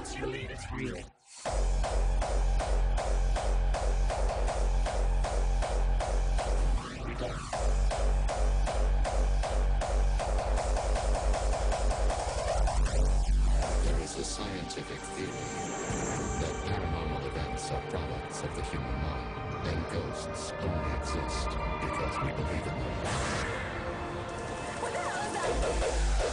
once you believe it's real. We don't. There is a scientific theory that paranormal events are products of the human mind, and ghosts only exist because we believe in them. What the hell is that?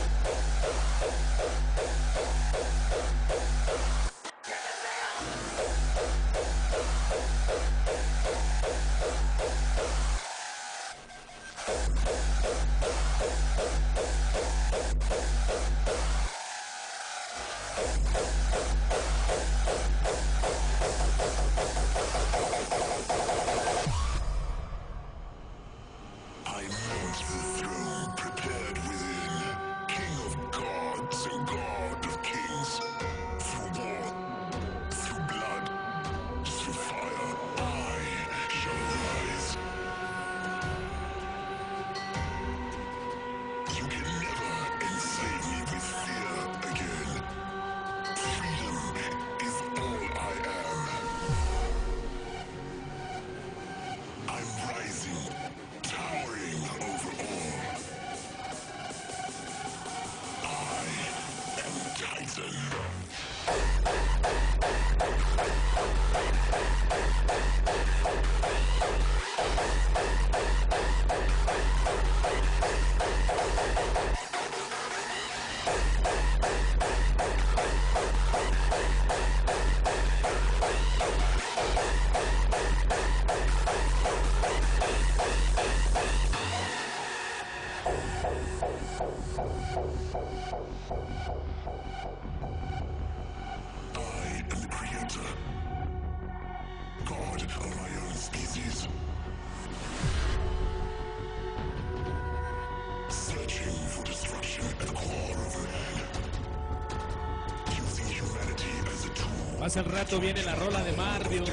Más al rato viene la rola de Marvius,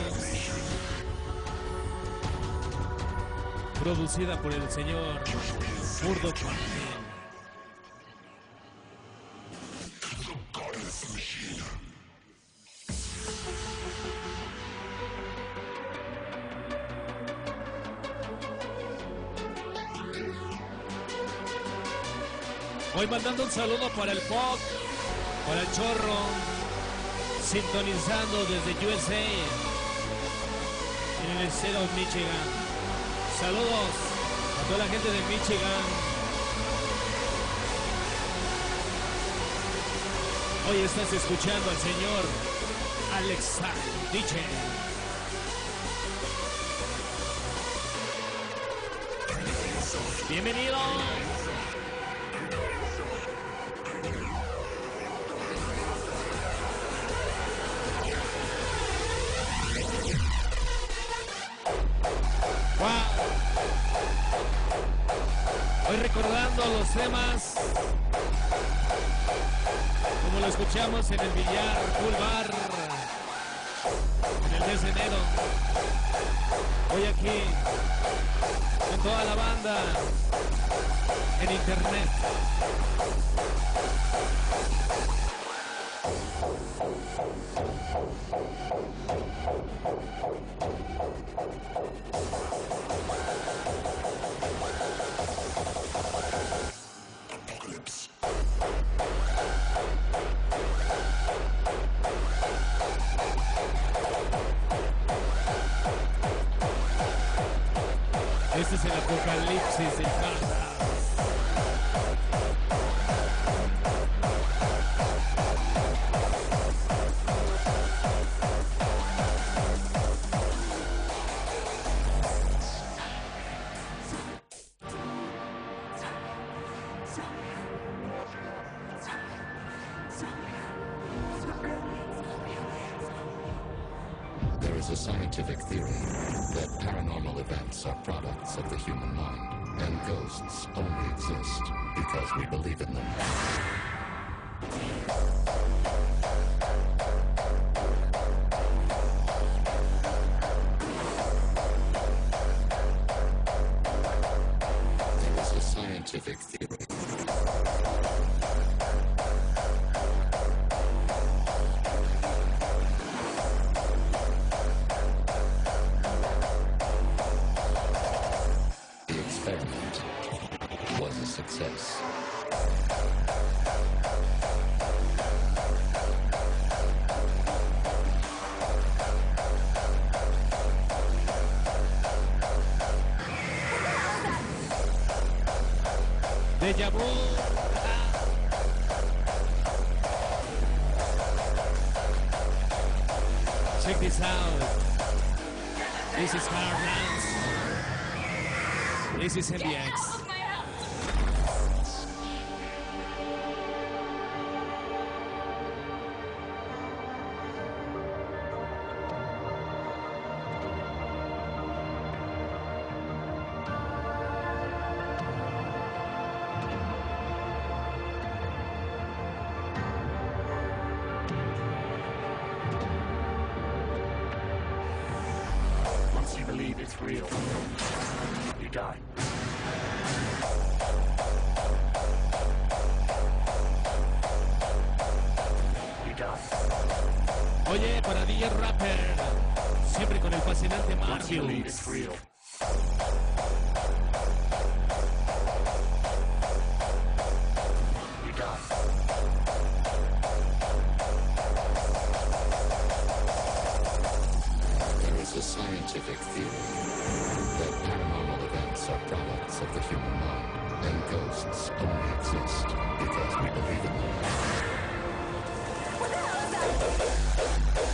producida por el señor Murdoch. Hoy mandando un saludo para el Pop, para el Chorro, sintonizando desde USA, en el estado de Michigan. Saludos a toda la gente de Michigan. Hoy estás escuchando al señor Alexa DJ. Bienvenido. Hoy recordando los temas como lo escuchamos en el Villar Pool Bar en el mes de enero. Hoy aquí con toda la banda en internet. Este es el apocalipsis del Canadá. There is a scientific theory that paranormal events are products of the human mind, and ghosts only exist because we believe in them. There is a scientific theory. Deja vu. Check this out. This is Hard Dance. This is MBX. Once you believe it's real, you die. You die. Oye, para DJ Rapper, siempre con el fascinante Once you believe it's Marvius. real, you die. There is a scientific theory that paranormal events are products of the human mind, and ghosts only exist because we believe in them. What the hell is that?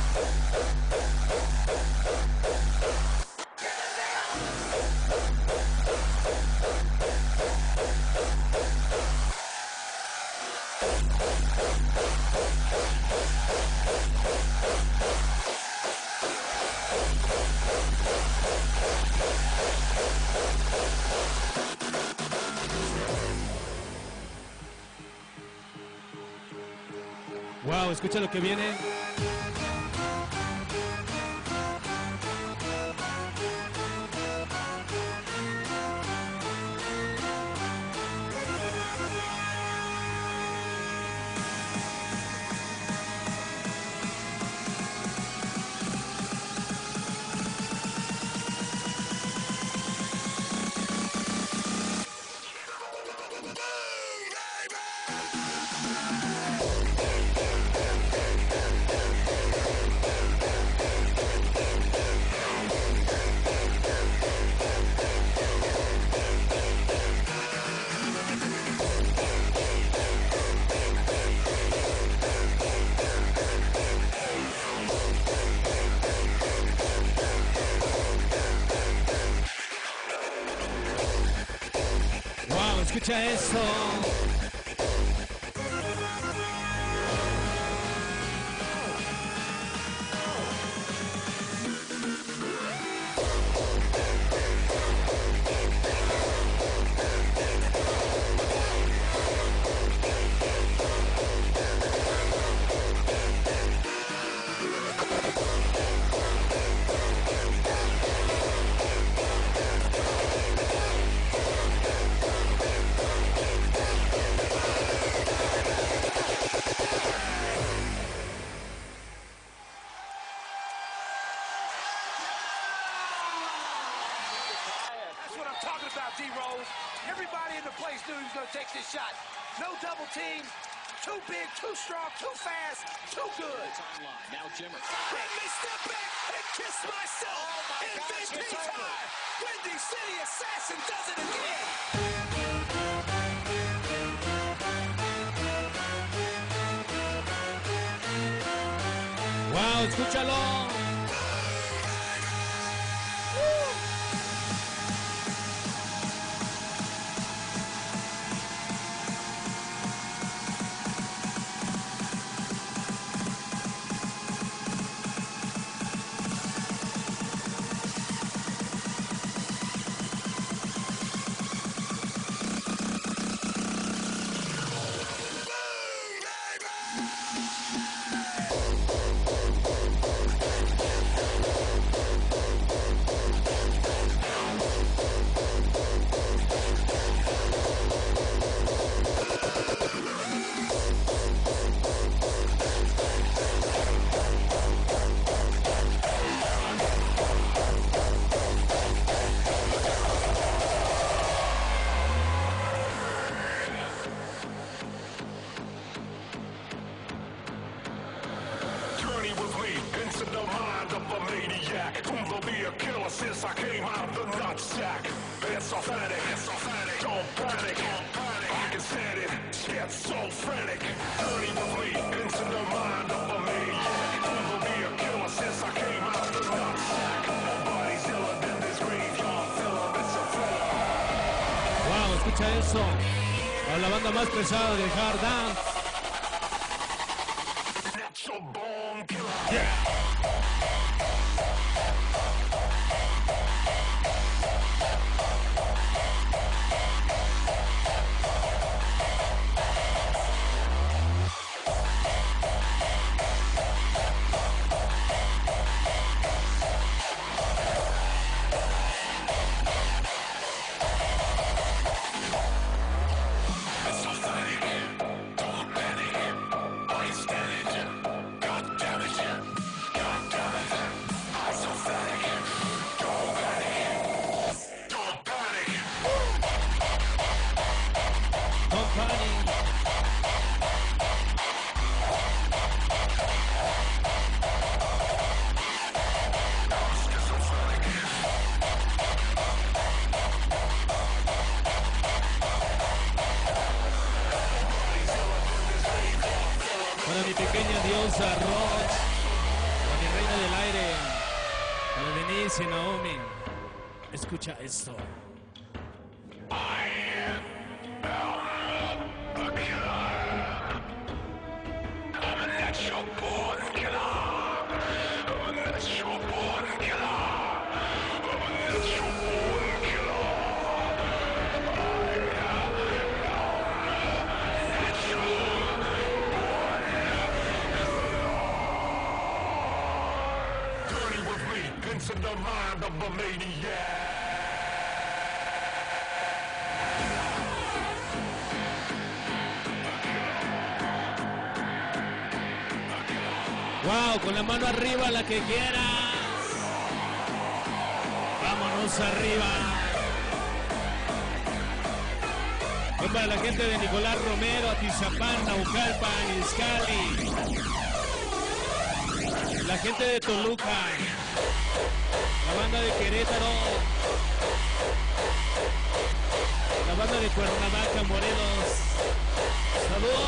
Wow, escucha lo que viene. Wow, escucha eso. That's what I'm talking about, D-Rose. Everybody in the place knew he was going to take this shot. No double team. Too big, too strong, too fast, too good. Timeline. Now Jimmer. Let me step back and kiss myself. MVP time. Windy City Assassin does it again. Wow, escúchalo. Since I came out of the nutsack, it's authentic, don't panic. said it, gets so frantic. Dirty with me, into the mind of a maniac. Will be a killer since I came out the nutsack. Nobody's iller than this graveyard filler, it's a thriller. Wow, escucha eso. A la banda más pesada de Hard Dance. Natural born killer. Yeah. Para mi pequeña diosa Rox, para mi reina del aire, para Denise y Naomi, escucha esto. Into the mind of a maniac. Wow, con la mano arriba, la que quieras. Vámonos arriba. Es para la gente de Nicolás Romero, Atizapán, Naucalpan, Izcalli. La gente de Toluca. La banda de Querétaro. La banda de Cuernavaca, Morelos. Saludos.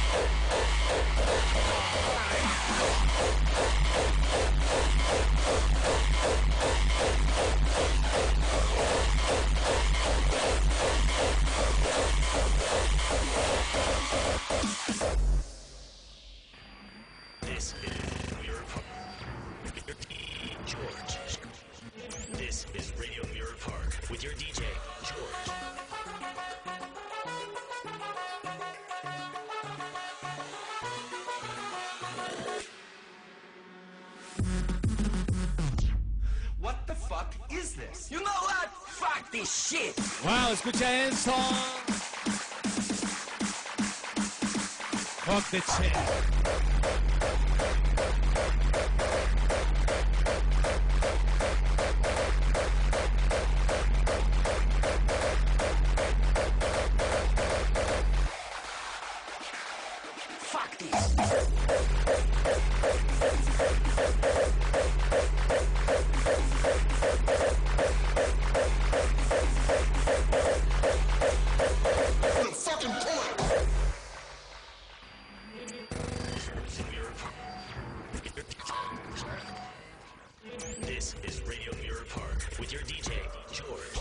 This is Mirror Park. George. This is Radio Mirror Park with your DJ, George. What the fuck is this? You know what? Fuck this shit. Wow, escucha eso. Fuck the shit. Fuck this. This is Radio Mirror Park with your DJ, George.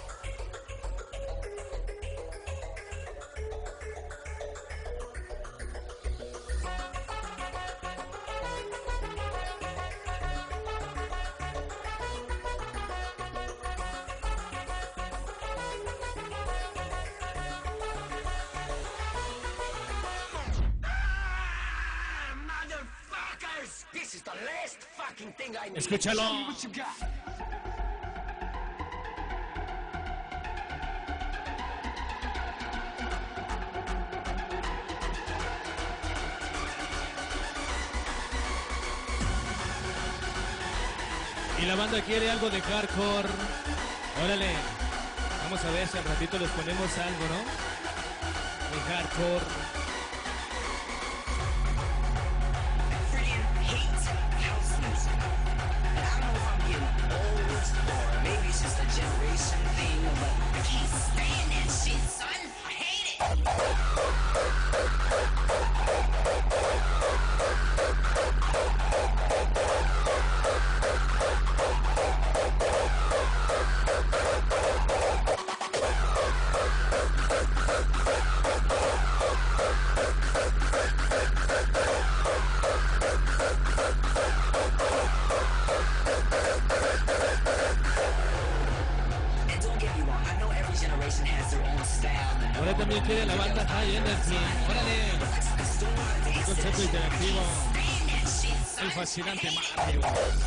Motherfuckers! This is the last fucking thing I need. Escúchalo. Show me what you got. Y la banda quiere algo de hardcore. Órale. Vamos a ver si al ratito les ponemos algo, ¿no? De hardcore. Freaking hate house music. And I don't know if I'm getting old or maybe it's just a generation thing, but I can't stand that shit, son. I hate it. aquí de la banda High Energy. ¡Órale! Un concepto interactivo. El fascinante Mario.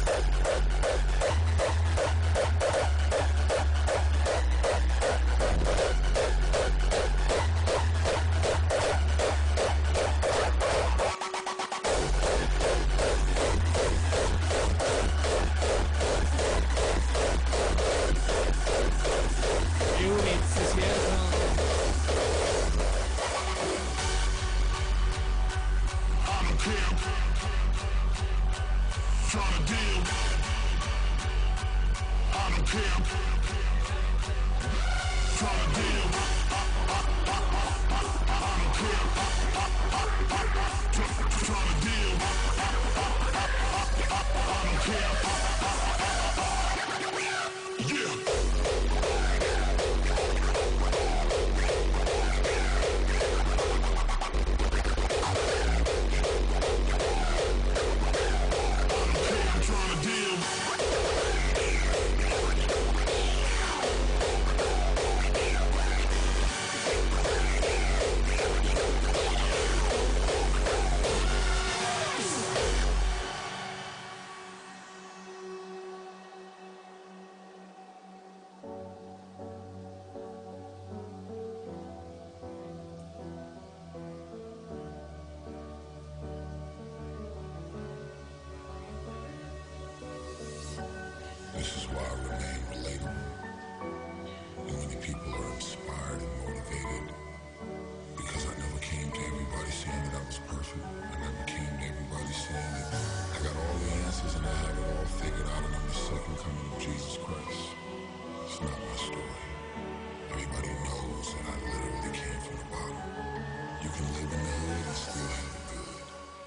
This is why I remain relatable. And many people are inspired and motivated because I never came to everybody saying that I was perfect. I never came to everybody saying that I got all the answers and I have it all figured out and I'm the second coming of Jesus Christ. It's not my story. Everybody knows that I literally came from the bottom. You can live in the hood and still have it good.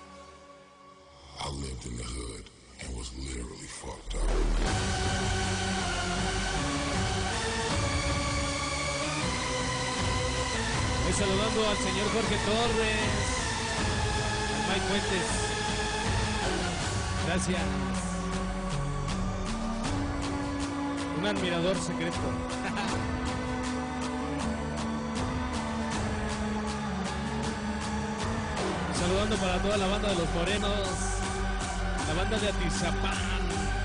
I lived in the hood and was literally fucked up. Voy saludando al señor Jorge Torres, al Mike Fuentes. Gracias. Un admirador secreto. Saludando para toda la banda de los Morenos, la banda de Atizapán.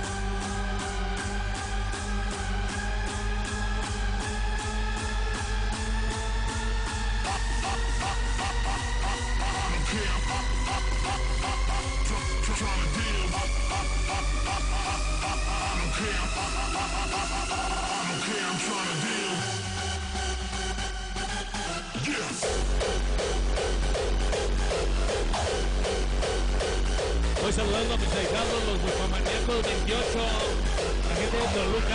Voy saludando a mis ahijados, los Bufamaníacos 28, la gente de Toluca,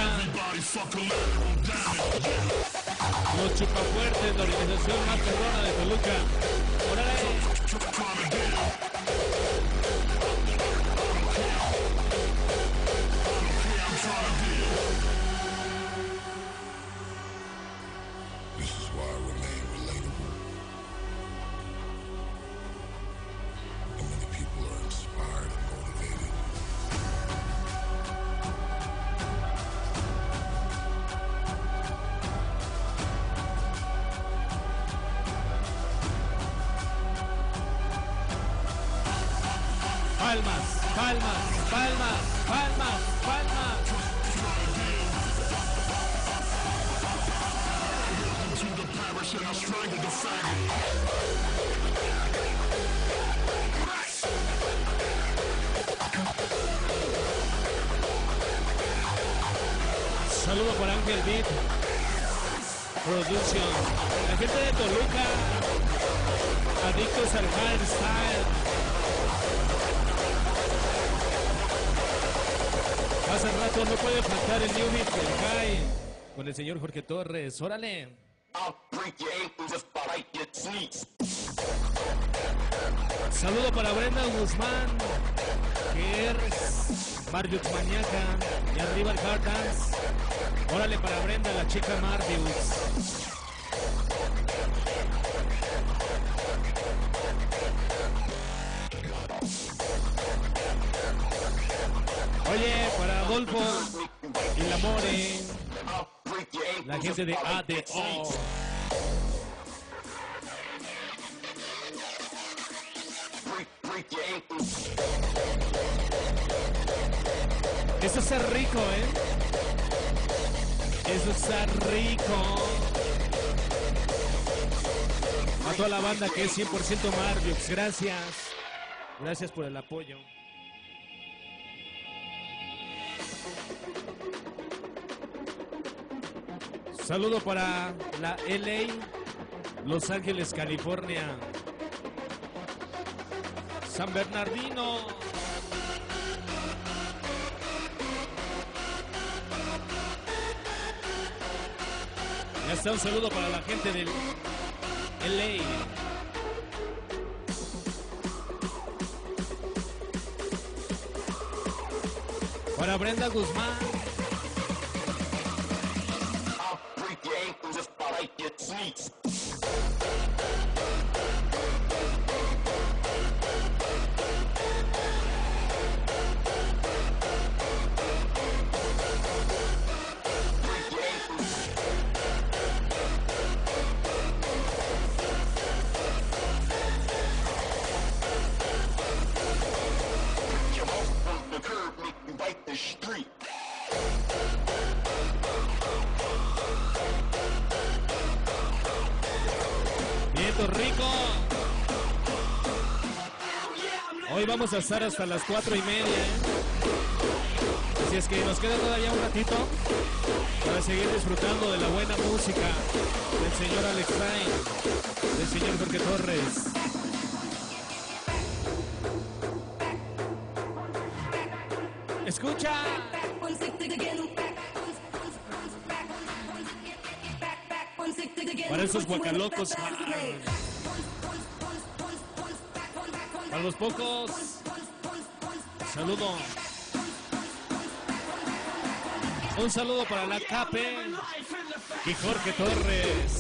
los Chupafuertes, la organización más perrona de Toluca. ¡Órale! This is why I remain relatable. And many people are inspired and motivated. Palmas, palmas, palmas, palmas, palmas. To the parish and I strangled the faggot. Saludo por Ángel Beat Production, la gente de Toluca, adictos al hardstyle. Hace rato no puede faltar el New Beat del High con el señor Jorge Torres. ¡Órale! Saludo para Brenda Guzmán, Gers, Marvius Mañaca y arriba el Hard Dance. Órale para Brenda, la chica Marvius. Oye, para Adolfo y la More, la gente de ADO. Eso está rico, ¿eh? Eso está rico. A toda la banda que es 100% Marviux, gracias. Gracias por el apoyo. Saludo para la LA, Los Ángeles, California. San Bernardino. Ya está, un saludo para la gente del LA. Para Brenda Guzmán. Rico. Hoy vamos a estar hasta las 4:30, Así es que nos queda todavía un ratito para seguir disfrutando de la buena música del señor Alex Sainz, del señor Jorge Torres. Escucha. Para esos guacalocos. Para los pocos. Saludo. Un saludo para la Cape y Jorge Torres.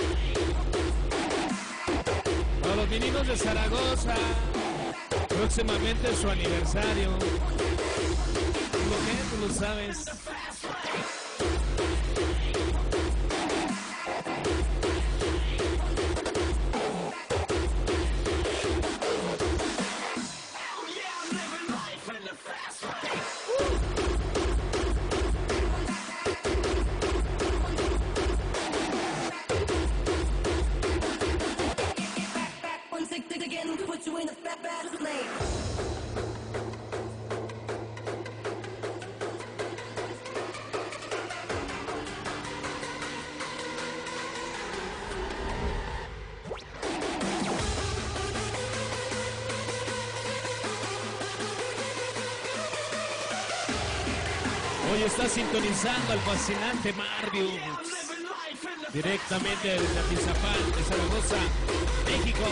Para los meninos de Zaragoza. Próximamente su aniversario. ¿Lo que? Tú lo sabes. Hoy está sintonizando al fascinante Marviux, directamente desde Atizapán, de Zaragoza, México.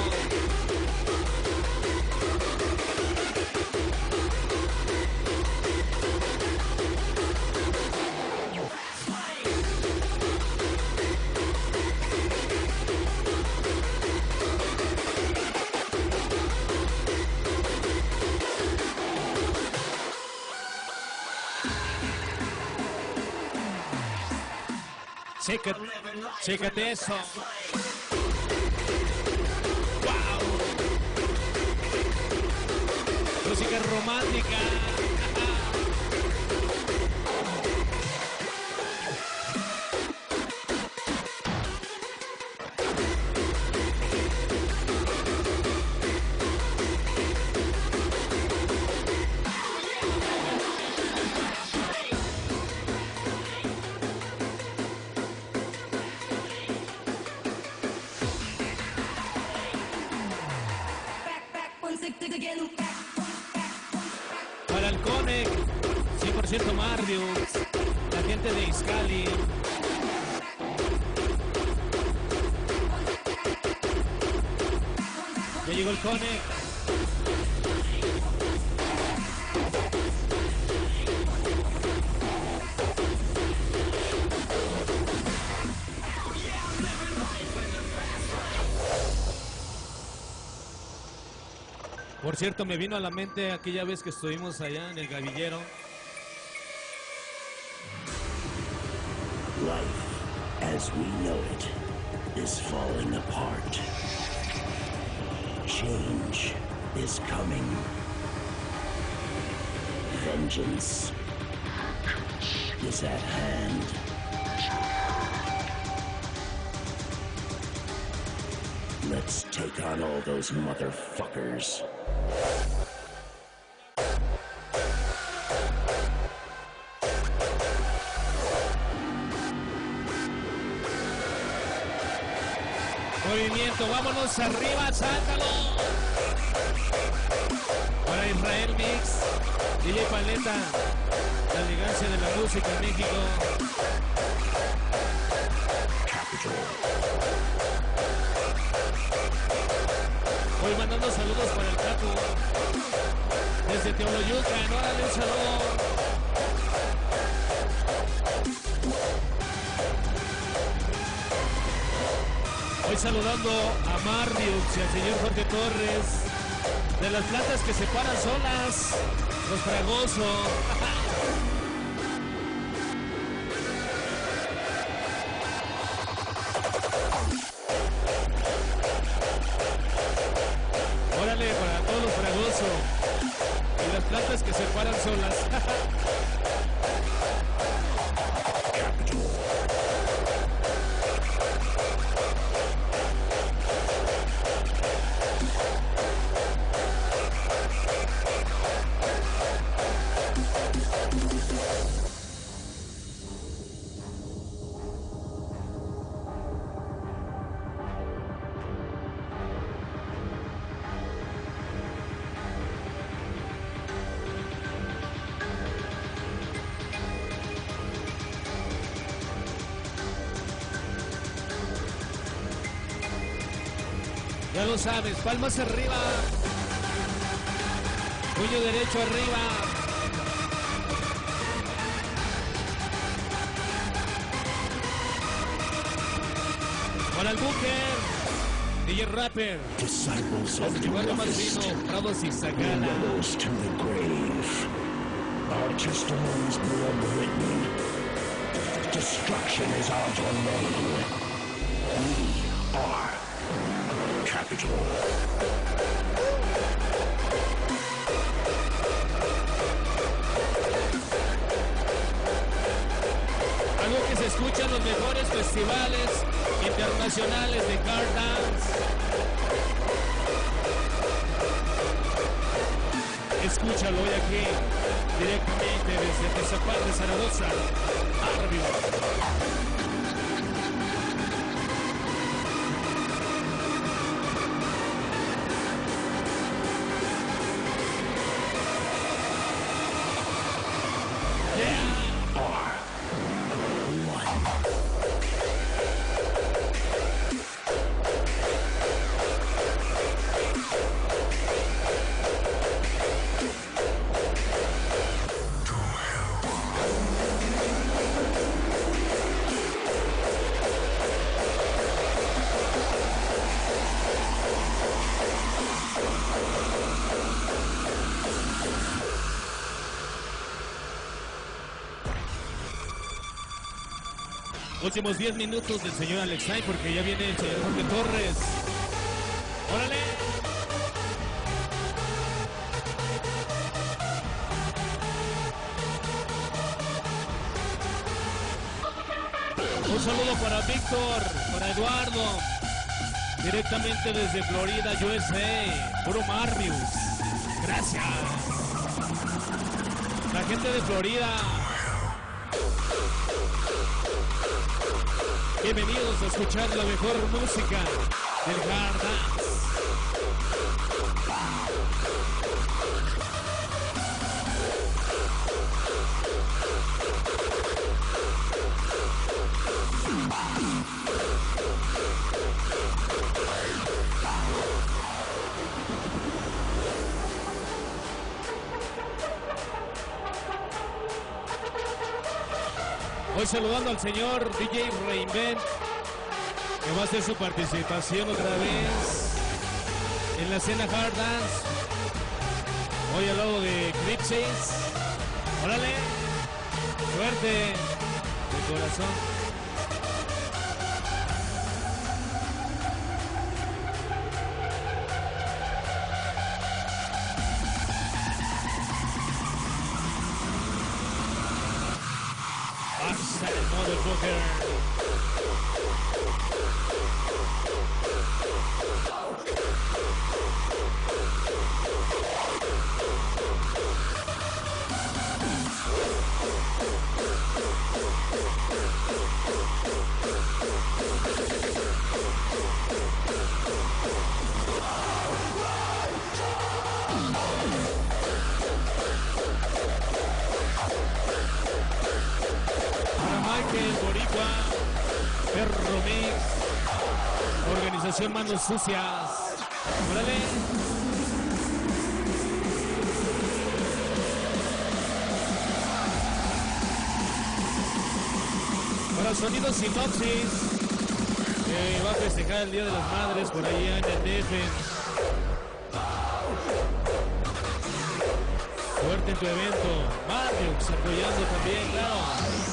Chécate eso. Wow. Música romántica. Para el Connect, 100% Marviux, la gente de Iscali. Ya llegó el Connect. Por cierto, me vino a la mente aquella vez que estuvimos allá en el Gavillero. Life, as we know it, is falling apart. Change is coming. Vengeance is at hand. Let's take on all those motherfuckers. Movimiento, vámonos arriba, sácalo. Para Israel Mix, DJ Paleta, la elegancia de la música en México. Hoy mandando saludos para el Capu. Desde Teoloyucan, órale, un saludo. Hoy saludando a Mardiux y al señor Jorge Torres, de las plantas que se paran solas, los Fragoso. Órale, para todos los Fragoso y las plantas que se paran solas. Ya lo sabes, palmas arriba, puño derecho arriba. Para el Booker, DJ Rapper, Disciples el of the lugar más Harvest, fino, Bravo Zigzagala. rebels to the grave. Our testimonies blood written. Destruction is our domain. We are Capital. Algo que se escucha en los mejores festivales internacionales de Car Dance. Escúchalo hoy aquí, directamente desde Tezapán de Zaragoza, arriba. Últimos 10 minutos del señor Alexay, porque ya viene el señor Jorge Torres. ¡Órale! Un saludo para Víctor, para Eduardo, directamente desde Florida, USA, puro Marvius. Gracias. La gente de Florida. Bienvenidos a escuchar la mejor música del Hard Dance. Hoy saludando al señor DJ Reinvent, que va a hacer su participación otra vez en la escena Hard Dance. Hoy al lado de Eclipses. ¡Órale! Suerte de corazón. motherfucker. Organización Manos Sucias. ¡Órale! Para Sonido Sinopsis, va a festejar el Día de las Madres por allá en el DF. Fuerte en tu evento. Mariux apoyando también, claro.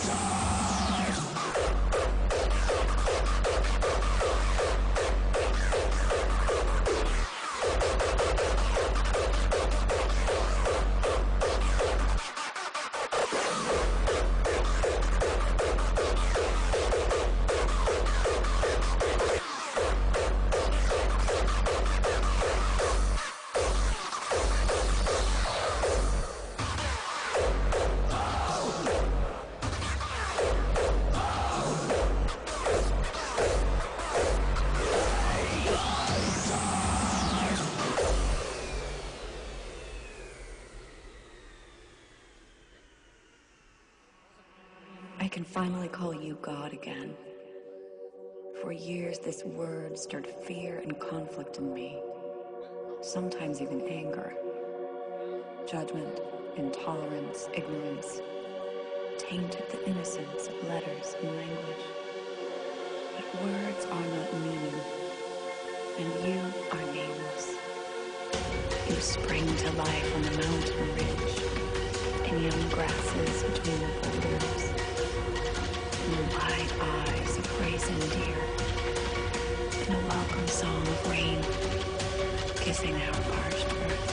I can finally call you God again. For years, this word stirred fear and conflict in me. Sometimes even anger. Judgment, intolerance, ignorance tainted the innocence of letters and language. But words are not meaning, and you are nameless. You spring to life on the mountain ridge, in young grasses between the boulders. In the wide eyes of brazen deer, in a welcome song of rain, kissing our parched earth.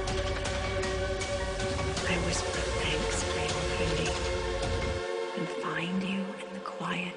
I whisper thanks for your beauty, and find you in the quiet.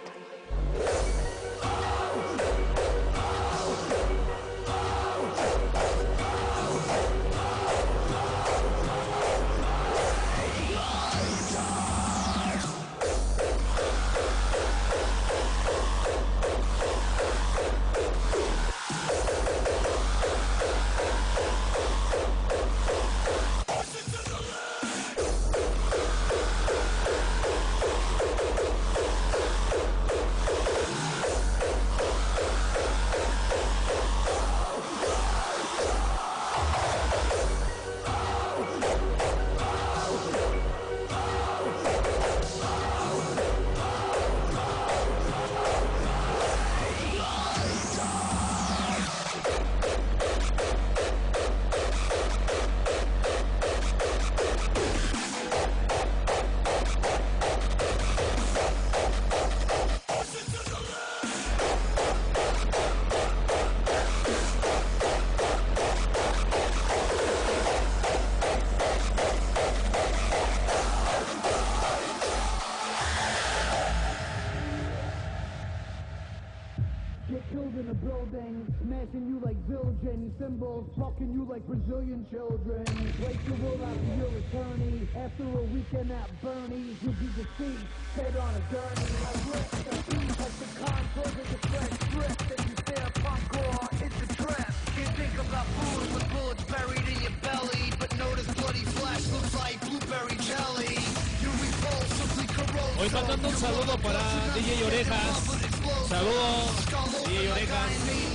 Smashing you like Zildjian symbols, fucking you like Brazilian children. Break your will after your attorney. After a weekend at Bernie's, you'll be deceased, head on a gurney. I rip the beat like the contours of the fresh strip. That you stare punkcore, it's a trap. Can't think about food with bullets buried in your belly, but notice bloody flesh looks like blueberry jelly. You repulsively corrode. Hoy mandando un saludo para DJ Orejas. Saludos, DJ Orejas.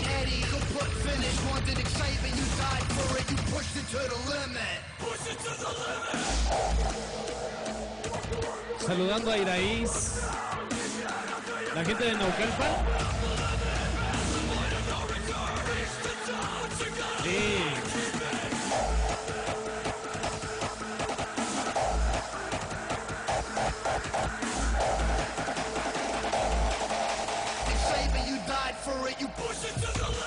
Wanted excitement, you died for it, you pushed it to the limit. Push it to the limit. Saludando a Iraíz, la gente de Naucalpan. Sí. Excitement, you died for it, you pushed it to the limit.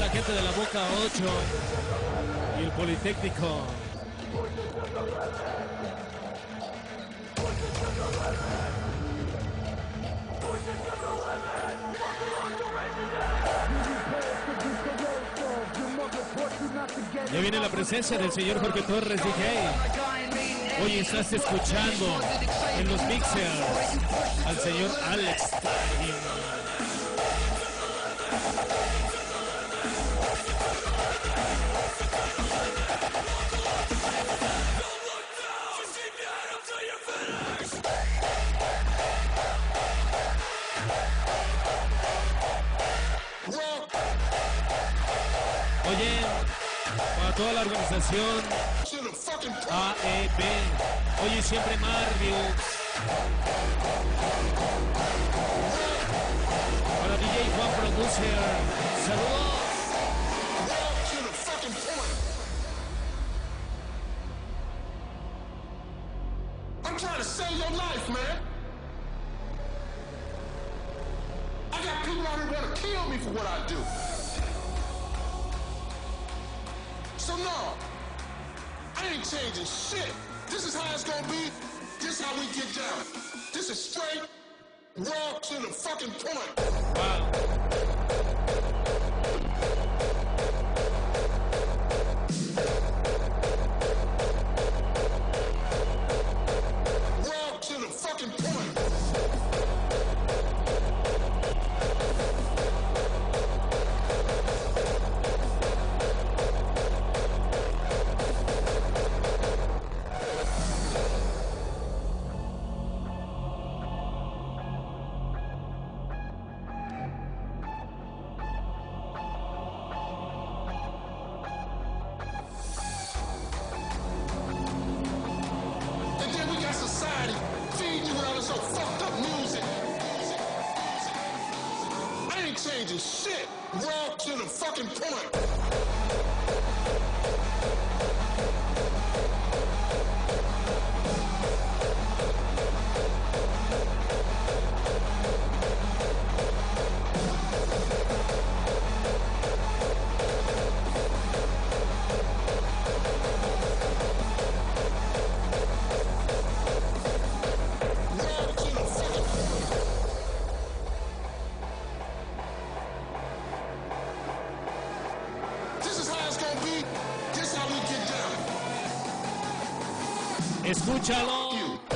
gente de la Boca 8 y el Politécnico. Ya viene la presencia del señor Jorge Torres, DJ. Hoy estás escuchando en los mixers al señor Alex Stein. Oye, para toda la organización AEB, oye, siempre Marvius. Para DJ Juan Producer, saludos. I'm trying to save your life, man. I got people out here want to kill me for what I do. So no, I ain't changing shit. This is how it's gonna be. This is how we get down. This is straight, raw to the fucking point. Wow. Raw to the fucking point. Shit, raw to the fucking point. Escúchalo.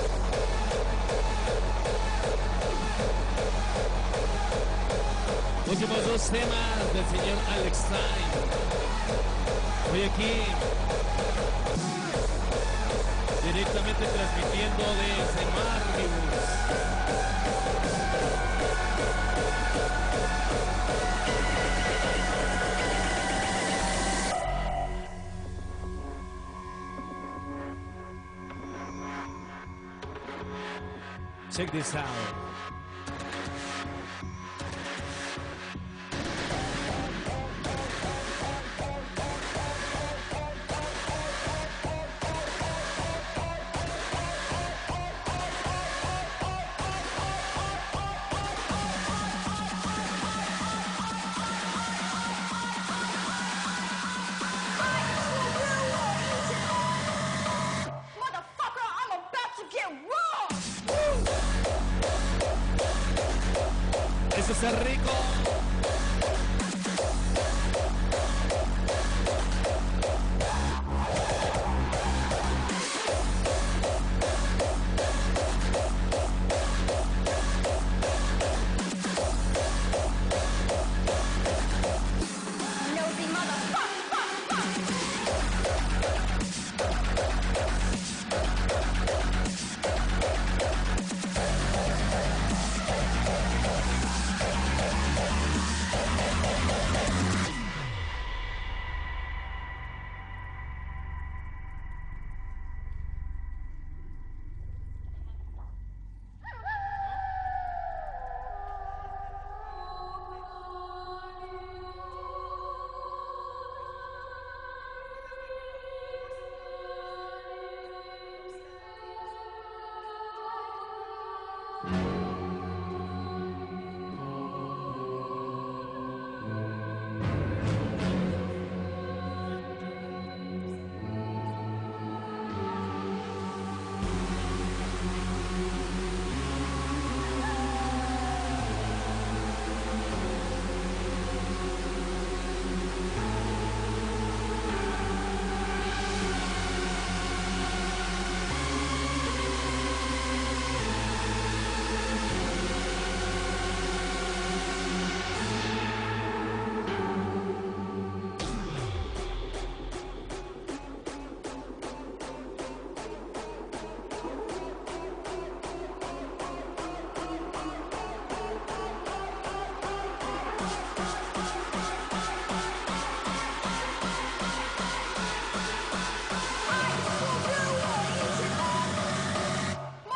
Últimos dos temas del señor Alex Stein. Hoy aquí, directamente transmitiendo desde Marvius. Check this out. Eso está rico.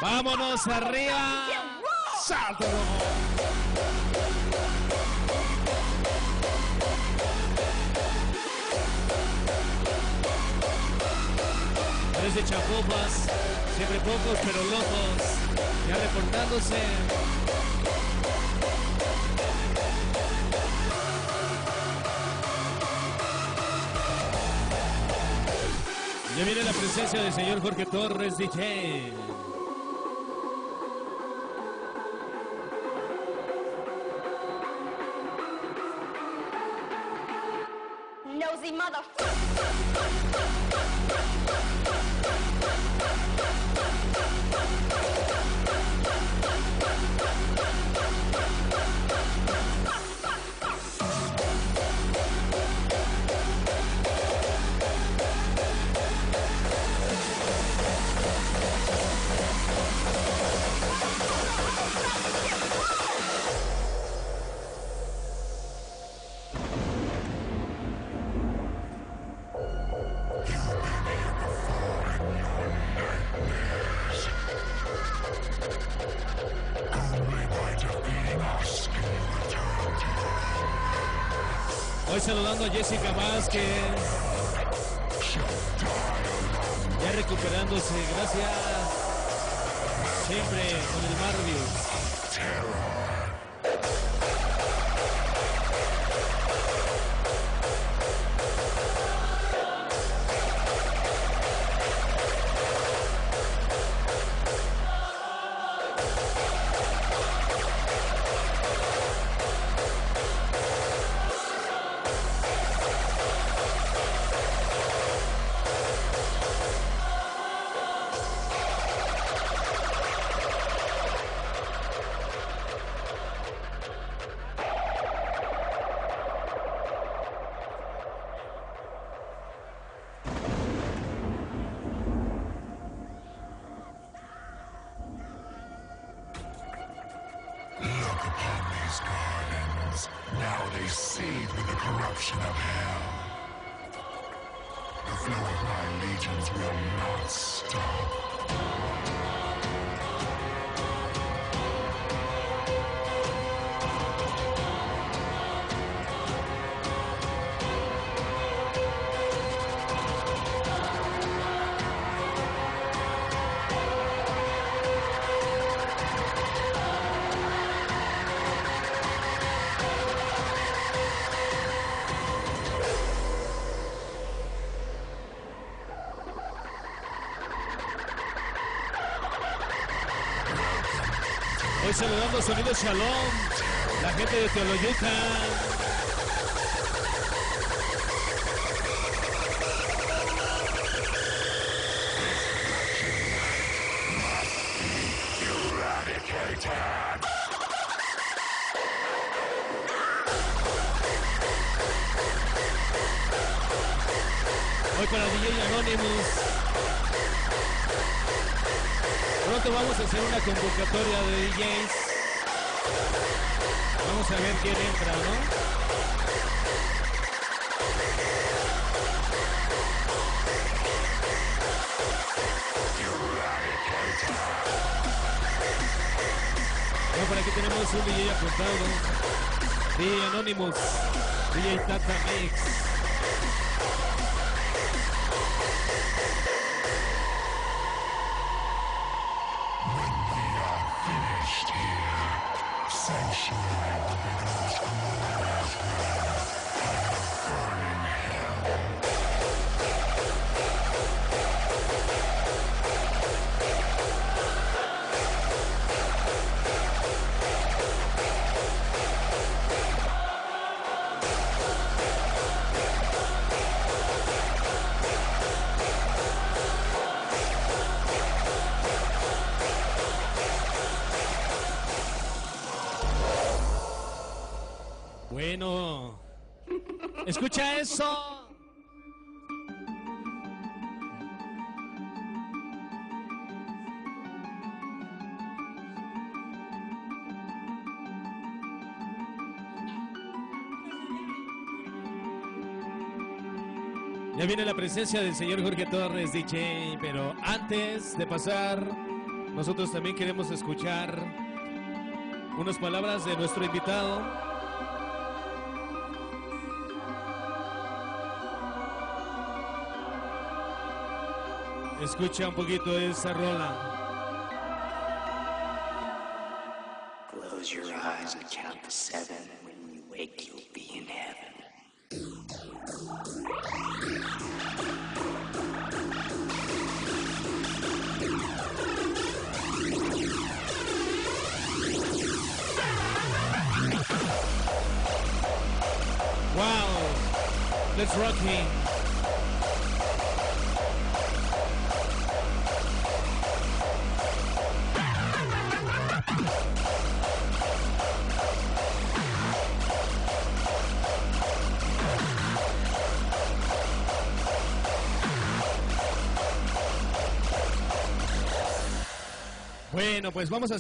Vámonos arriba. Salto rojo. Tres de Chapopas, siempre pocos pero locos, ya reportándose. Ya viene la presencia del señor Jorge Torres, DJ. Nosy motherfucker. Hoy saludando a Jessica Vázquez. Ya recuperándose, gracias. Siempre con el Marvius. Now they see through the corruption of hell. The flow of my legions will not stop. Hoy saludando Sonido Shalom, la gente de Teoloyuca. Hoy para DJ Anonymous. Pronto vamos a hacer una convocatoria de DJs. Vamos a ver quién entra, ¿no? Bueno, por aquí tenemos un DJ apuntado. DJ Anonymous. DJ Tata Mix. Bueno, escucha eso. Ya viene la presencia del señor Jorge Torres, DJ, pero antes de pasar, Nosotros también queremos escuchar unas palabras de nuestro invitado. Escucha un poquito esa rola. Close your eyes and count to 7. When you wake, you'll be in heaven. Wow, let's rock him. Bueno, pues vamos a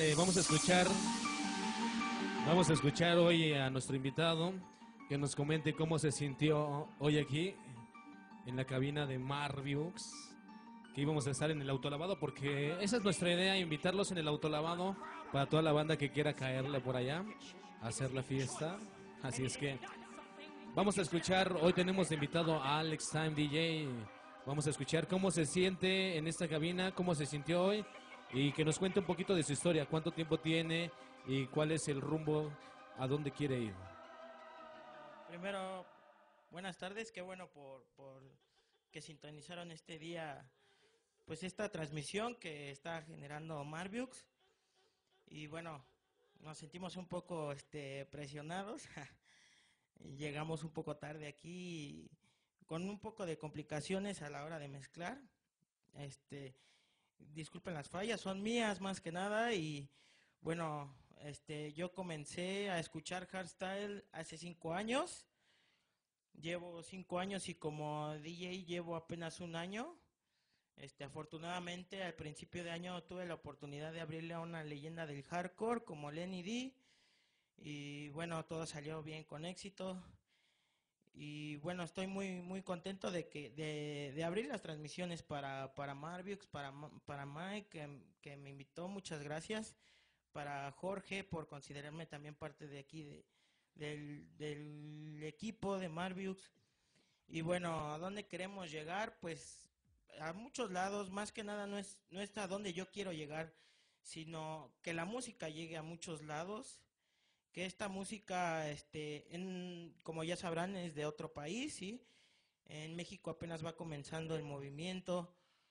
escuchar hoy a nuestro invitado que nos comente cómo se sintió hoy aquí en la cabina de Marviux, que íbamos a estar en el autolavado, porque esa es nuestra idea, invitarlos en el autolavado para toda la banda que quiera caerle por allá a hacer la fiesta. Así es que vamos a escuchar, hoy tenemos de invitado a Alex Time DJ, vamos a escuchar cómo se siente en esta cabina, cómo se sintió hoy y que nos cuente un poquito de su historia, cuánto tiempo tiene y cuál es el rumbo, a dónde quiere ir. Primero, buenas tardes, qué bueno por que sintonizaron este día, pues esta transmisión que está generando Marviux. Y bueno, nos sentimos un poco presionados, llegamos un poco tarde aquí, con un poco de complicaciones a la hora de mezclar. Disculpen las fallas, son mías más que nada. Y bueno, yo comencé a escuchar hardstyle hace 5 años. Llevo 5 años y como DJ llevo apenas 1 año. Afortunadamente al principio de año tuve la oportunidad de abrirle a una leyenda del hardcore como Lenny D. Y bueno, todo salió bien con éxito. Y bueno, estoy muy contento de abrir las transmisiones para Marviux, para Mike, que me invitó, muchas gracias. Para Jorge por considerarme también parte de aquí del equipo de Marviux. Y bueno, ¿a dónde queremos llegar? Pues a muchos lados, más que nada no es a donde yo quiero llegar, sino que la música llegue a muchos lados, que esta música, como ya sabrán, es de otro país, ¿sí? En México apenas va comenzando el movimiento,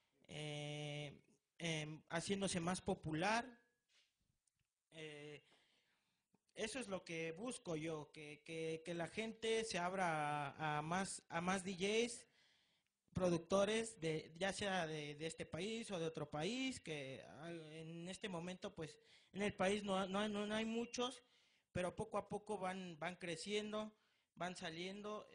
haciéndose más popular. Eso es lo que busco yo, que la gente se abra a más DJs, productores, ya sea de este país o de otro país, que en este momento pues en el país no hay muchos, pero poco a poco van creciendo, van saliendo.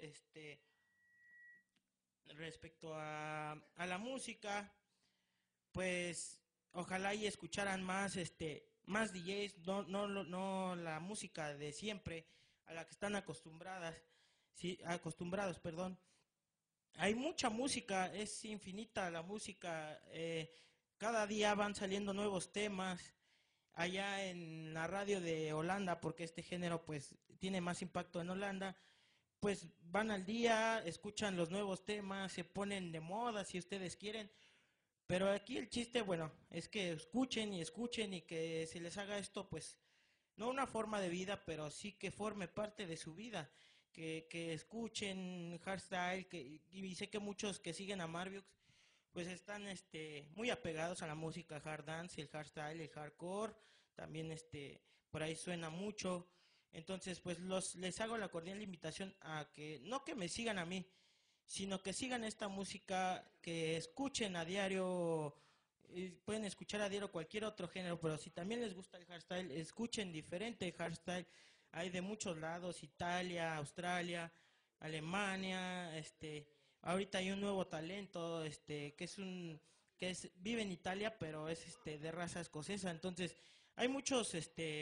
Respecto a la música, pues ojalá y escucharan más más DJs, no la música de siempre a la que están acostumbrados, perdón. Hay mucha música, es infinita la música, cada día van saliendo nuevos temas. Allá en la radio de Holanda, porque este género pues tiene más impacto en Holanda, pues van al día, escuchan los nuevos temas, se ponen de moda si ustedes quieren, pero aquí el chiste, bueno, es que escuchen y que se les haga esto pues no una forma de vida, pero sí que forme parte de su vida, que escuchen hardstyle, y sé que muchos que siguen a Marviux pues están muy apegados a la música hard dance, el hardstyle, el hardcore, también por ahí suena mucho. Entonces pues les hago la cordial invitación a que no que me sigan a mí, sino que sigan esta música, que escuchen a diario, pueden escuchar a diario cualquier otro género, pero si también les gusta el hardstyle, escuchen diferente hardstyle. Hay de muchos lados, Italia, Australia, Alemania, ahorita hay un nuevo talento, vive en Italia, pero es de raza escocesa. Entonces, hay muchos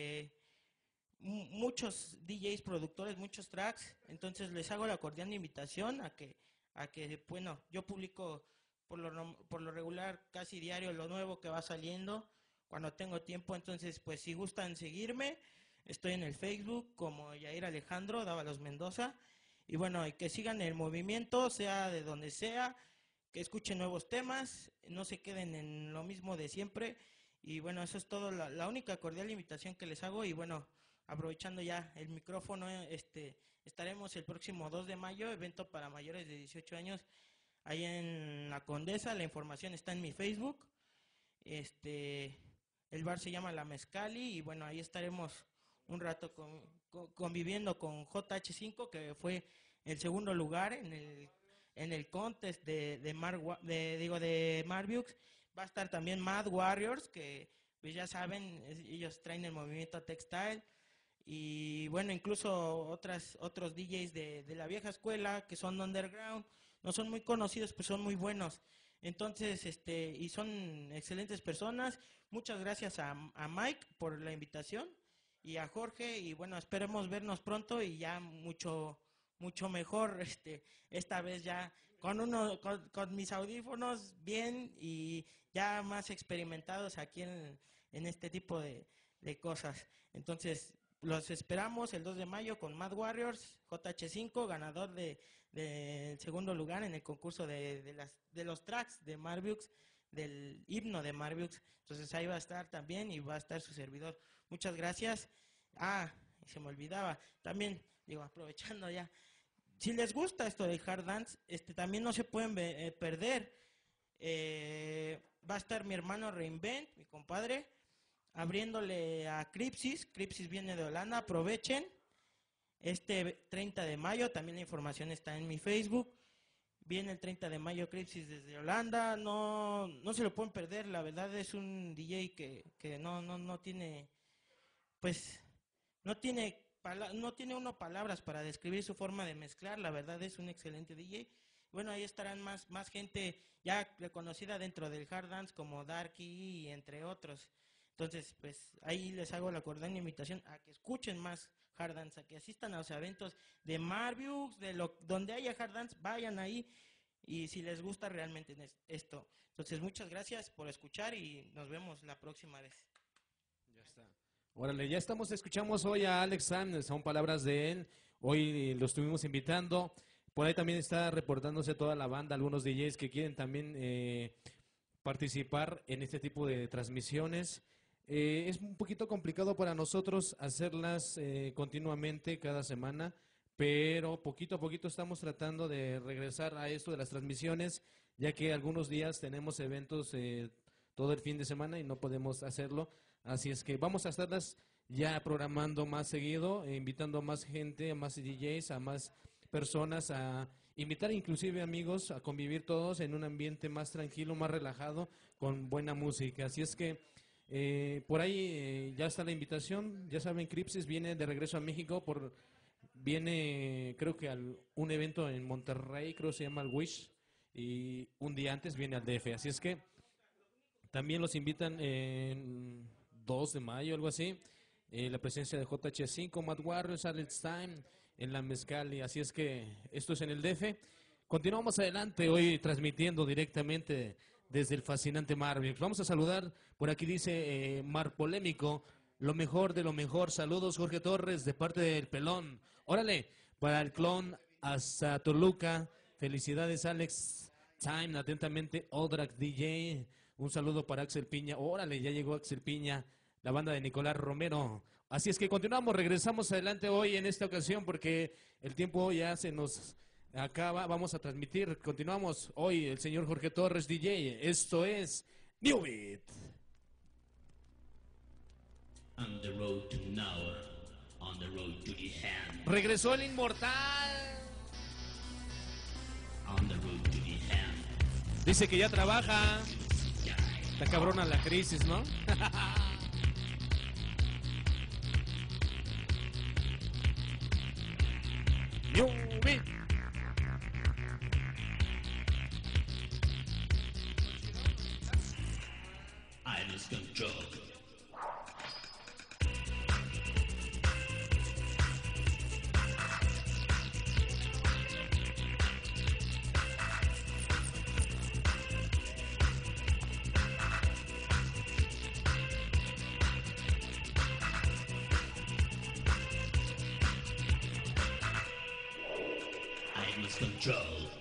DJs, productores, muchos tracks. Entonces, les hago la cordial invitación a que bueno, yo publico por lo regular casi diario lo nuevo que va saliendo. cuando tengo tiempo. Entonces, pues si gustan seguirme, estoy en el Facebook como Yair Alejandro Dávalos Mendoza. Y bueno, y que sigan el movimiento, sea de donde sea, que escuchen nuevos temas, no se queden en lo mismo de siempre. Y bueno, eso es todo, la única cordial invitación que les hago. Y bueno, aprovechando ya el micrófono, estaremos el próximo 2 de mayo, evento para mayores de 18 años, ahí en La Condesa. La información está en mi Facebook. El bar se llama La Mezcali y bueno, ahí estaremos un rato conviviendo con JH5, que fue el segundo lugar en el contest de Marviux. Va a estar también Mad Warriors, que pues ya saben, ellos traen el movimiento textile. Y bueno, incluso otros DJs de la vieja escuela que son underground, no son muy conocidos, pues son muy buenos. Entonces, y son excelentes personas. Muchas gracias a Mike por la invitación y a Jorge. Y bueno, esperemos vernos pronto y ya mucho mejor, esta vez ya con mis audífonos bien y ya más experimentados aquí en este tipo de cosas. Entonces, los esperamos el 2 de mayo con Mad Warriors, JH5, ganador del segundo lugar en el concurso de los tracks de Marviux, del himno de Marviux. Entonces ahí va a estar también y va a estar su servidor. Muchas gracias. Se me olvidaba, también, aprovechando ya, si les gusta esto del hard dance, también no se pueden perder. Va a estar mi hermano Reinvent, mi compadre, abriéndole a Cripsis. Cripsis viene de Holanda, aprovechen. 30 de mayo, también la información está en mi Facebook. Viene el 30 de mayo Cripsis desde Holanda, no se lo pueden perder. La verdad es un DJ que no tiene, pues, no tiene uno palabras para describir su forma de mezclar. La verdad es un excelente DJ. Bueno, ahí estarán más gente ya reconocida dentro del hard dance como Darky y entre otros. Entonces, pues ahí les hago la cordial invitación a que escuchen más hard dance, a que asistan a los eventos de Marviux, donde haya hard dance, vayan ahí y si les gusta realmente esto. Entonces, muchas gracias por escuchar y nos vemos la próxima vez. Ya está. Órale, ya escuchamos hoy a Alex Sam, son palabras de él. Hoy lo estuvimos invitando. Por ahí también está reportándose toda la banda, algunos DJs que quieren también participar en este tipo de transmisiones. Es un poquito complicado para nosotros hacerlas continuamente cada semana, pero poquito a poquito estamos tratando de regresar a esto de las transmisiones, ya que algunos días tenemos eventos todo el fin de semana y no podemos hacerlo. Así es que vamos a estarlas ya programando más seguido, invitando a más gente, a más DJs, a más personas, a invitar inclusive amigos a convivir todos en un ambiente más tranquilo, más relajado, con buena música. Así es que por ahí ya está la invitación. Ya saben, Cripsis viene de regreso a México, viene creo que a un evento en Monterrey, creo que se llama el Wish, y un día antes viene al DF. Así es que también los invitan en 2 de mayo, algo así, la presencia de JH5, Mad Warriors, Alex Time, en la Mezcali. Así es que esto es en el DF. Continuamos adelante hoy transmitiendo directamente desde el fascinante Marviux. Vamos a saludar, por aquí dice Mar Polémico, lo mejor de lo mejor. Saludos, Jorge Torres, de parte del Pelón. Órale, para el clon hasta Toluca. Felicidades, Alex Time. Atentamente, Odrak DJ. Un saludo para Axel Piña. Órale, ya llegó Axel Piña, la banda de Nicolás Romero. Así es que continuamos, regresamos adelante hoy en esta ocasión porque el tiempo ya se nos acaba. Vamos a transmitir, continuamos hoy el señor Jorge Torres DJ. Esto es New Beat. On the road to now, on the road to the hand. Regresó el inmortal. On the road to the hand. Dice que ya trabaja. Está cabrona la crisis, ¿no? New Beat. I lose control. lose control.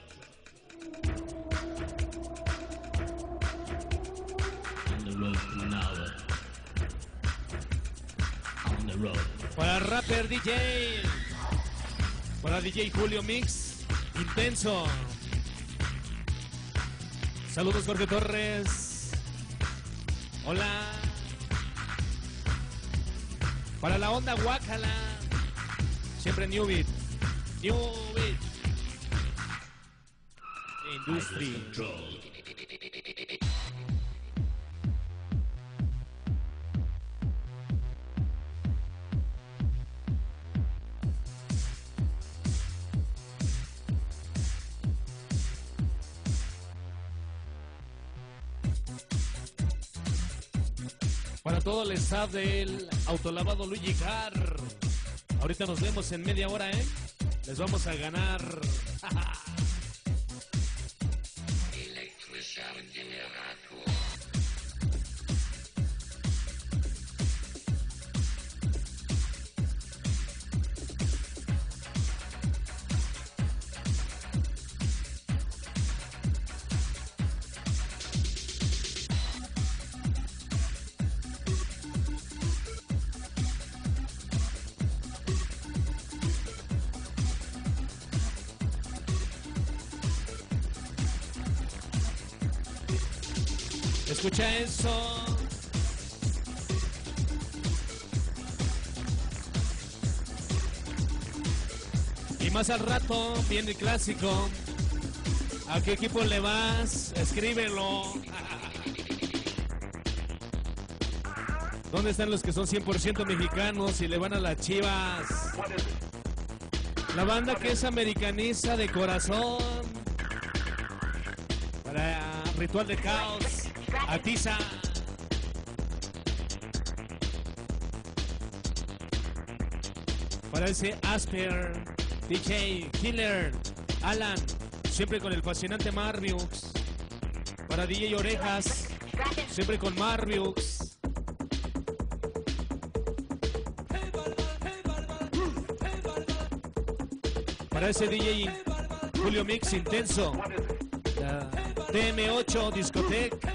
On the road to now. On the road. Para Rapper DJ. Para DJ Julio Mix. Intenso. Saludos Jorge Torres. Hola. Para la onda Guácala. Siempre New Beat. New Beat. Industry. Para todo el staff del autolavado Luigi Car. Ahorita nos vemos en media hora, ¿eh? Les vamos a ganar. Escucha eso. Y más al rato viene el clásico. ¿A qué equipo le vas? Escríbelo. ¿Dónde están los que son 100% mexicanos y le van a las Chivas? La banda que es americanista de corazón. Para Ritual de Caos. Atiza. Para ese Asper, DJ, Killer, Alan, siempre con el fascinante Marviux. Para DJ Orejas, siempre con Marviux. Para ese DJ Julio Mix Intenso. La TM8 Discoteca.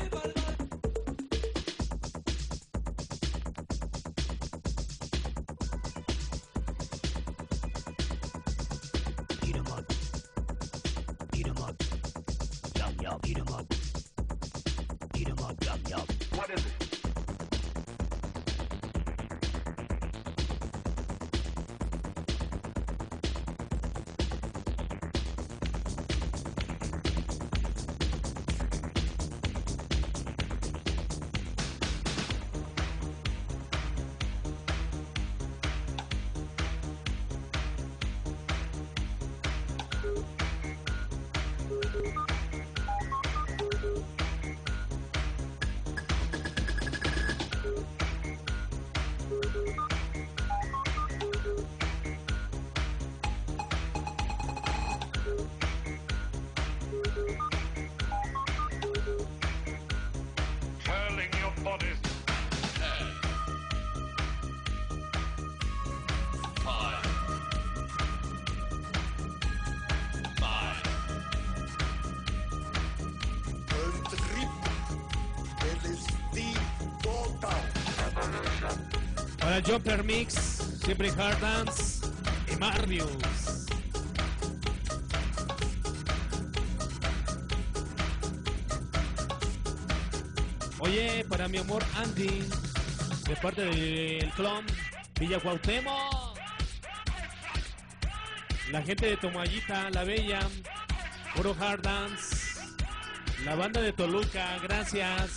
Para Jumper Mix, siempre Hard Dance y Marvius. Oye, para mi amor Andy, de parte del clon Villa Cuauhtémoc. La gente de Tomayita, La Bella, puro Hard Dance. La banda de Toluca, gracias.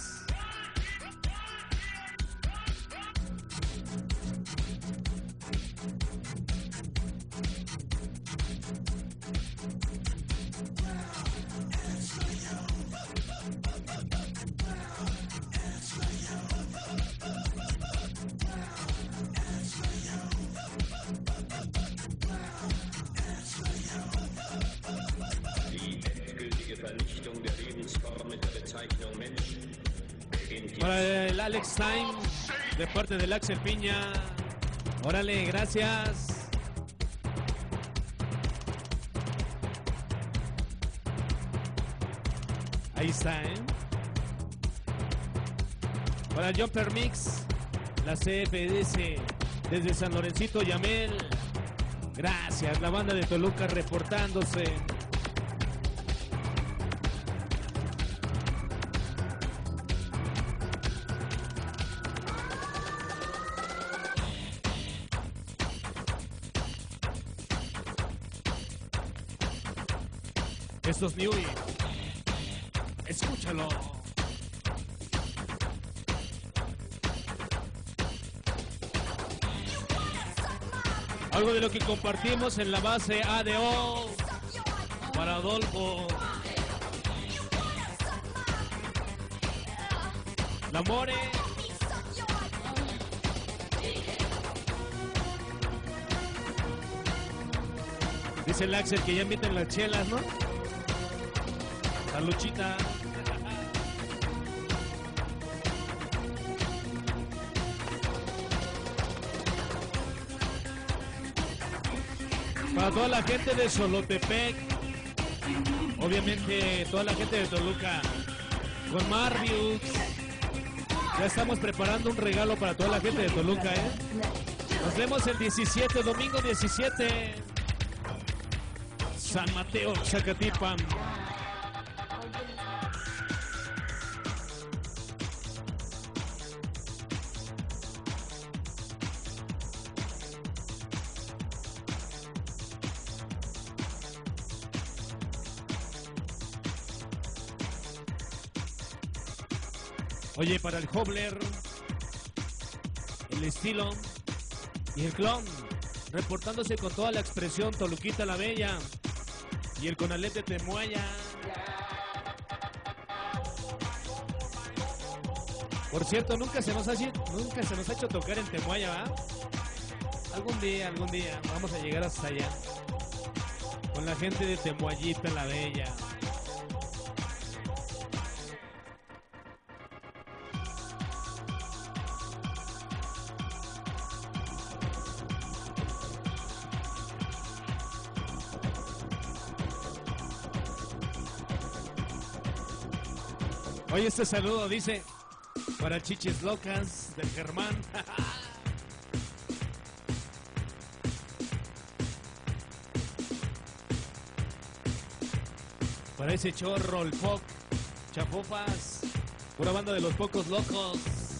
Para el Alex Time, de parte del Axel Piña. Órale, gracias. Ahí está, ¿eh? Para el Jumper Mix, la CFDS desde San Lorencito, Yamel. Gracias, la banda de Toluca reportándose. Esto es Newey. Escúchalo. Algo de lo que compartimos en la base ADO para Adolfo. La More. Dice el Axel que ya inviten las chelas, ¿no? La Luchita. Para toda la gente de Xolotepec, obviamente toda la gente de Toluca, con Marvius, ya estamos preparando un regalo para toda la gente de Toluca, ¿eh? Nos vemos el 17, domingo 17, San Mateo, Zacatipan. Oye, para el Hobler, el Estilo y el Clon, reportándose con toda la expresión Toluquita la Bella y el Conalep de Temuaya. Por cierto, nunca se nos ha hecho tocar en Temuaya, ¿verdad? Algún día vamos a llegar hasta allá con la gente de Temuayita la Bella. Oye, este saludo dice para Chichis Locas del Germán. Para ese chorro, el Foc, Chafofas, pura banda de los pocos locos.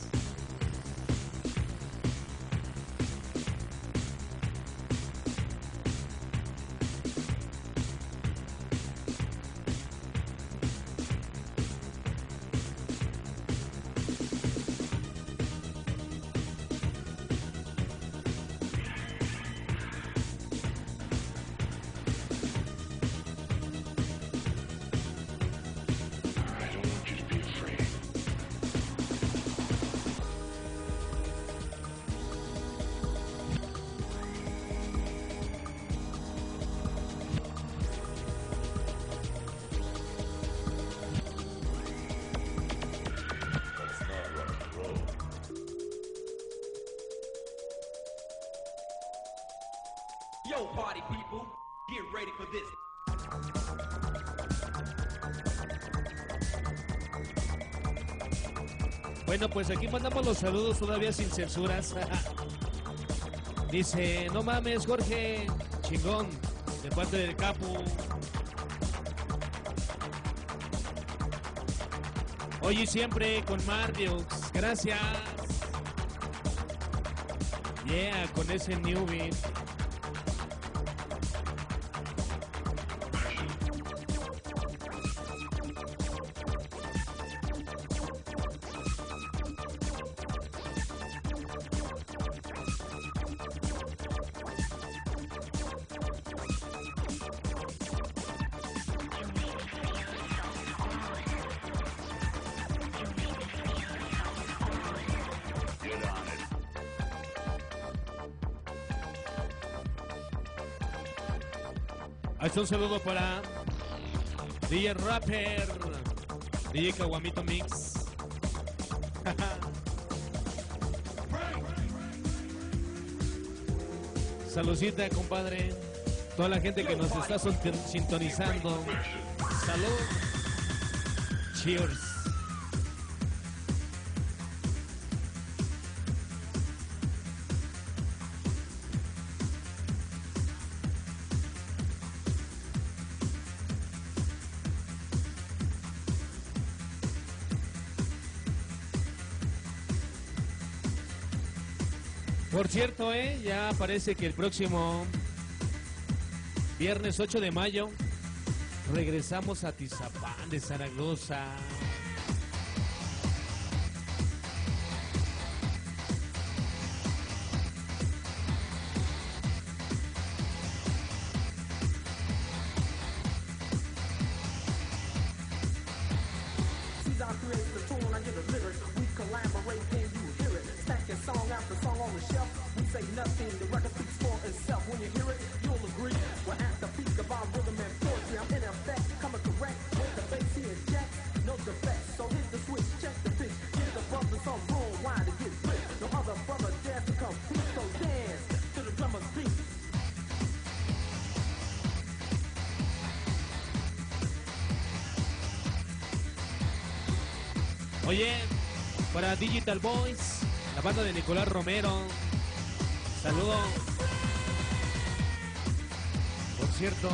Yo, party people, get ready for this. Bueno, pues aquí mandamos los saludos todavía sin censuras. Dice, no mames, Jorge, chingón, de parte del Capu. Hoy y siempre con Marvius, gracias. Yeah, con ese newbie. Un saludo para DJ Rapper, DJ Caguamito Mix. Saludcita, compadre. Toda la gente que nos está sintonizando. Salud. Cheers. Por cierto, ya parece que el próximo viernes 8 de mayo regresamos a Tizapán de Zaragoza. Oye, para Digital Boys, la banda de Nicolás Romero, saludo. Por cierto,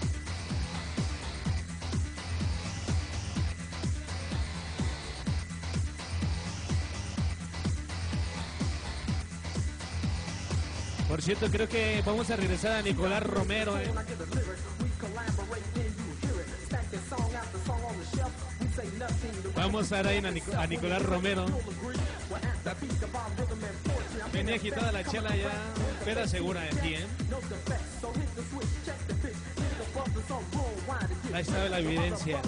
creo que vamos a regresar a Nicolás Romero. Vamos a ir a Nicolás Romero. Venía agitada la chela ya. Peda segura de ti, Ahí está la evidencia.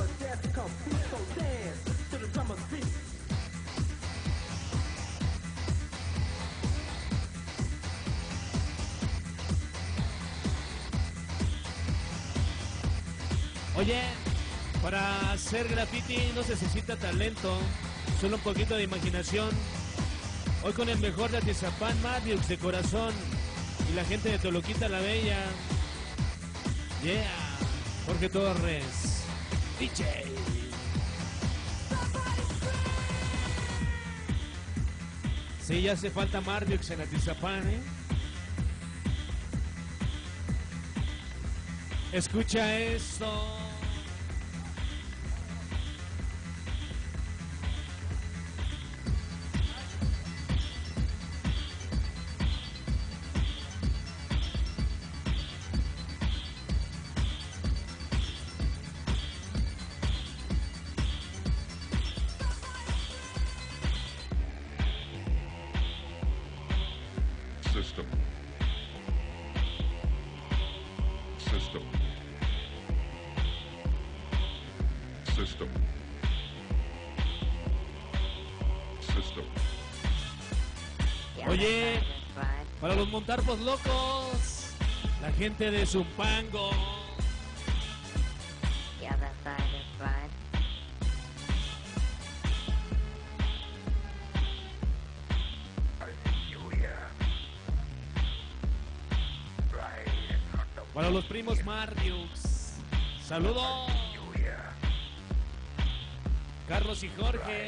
Oye, para hacer graffiti no se necesita talento, solo un poquito de imaginación. Hoy con el mejor de Atizapán, Mariux de corazón, y la gente de Toloquita la Bella. Yeah, Jorge Torres, DJ. Sí, ya hace falta Mariux en Atizapán, Escucha esto. System. System. System. System. Oye, para los montarpos locos, la gente de Zumpango. Para los primos Mariux, saludos. Carlos y Jorge.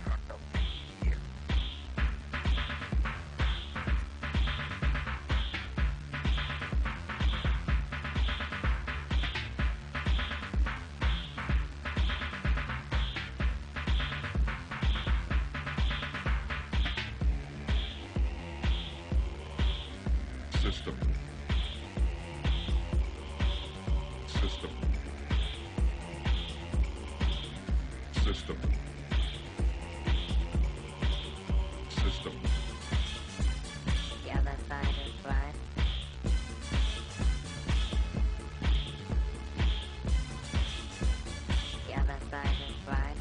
System. System. System. System. The other side is right. The other side is right.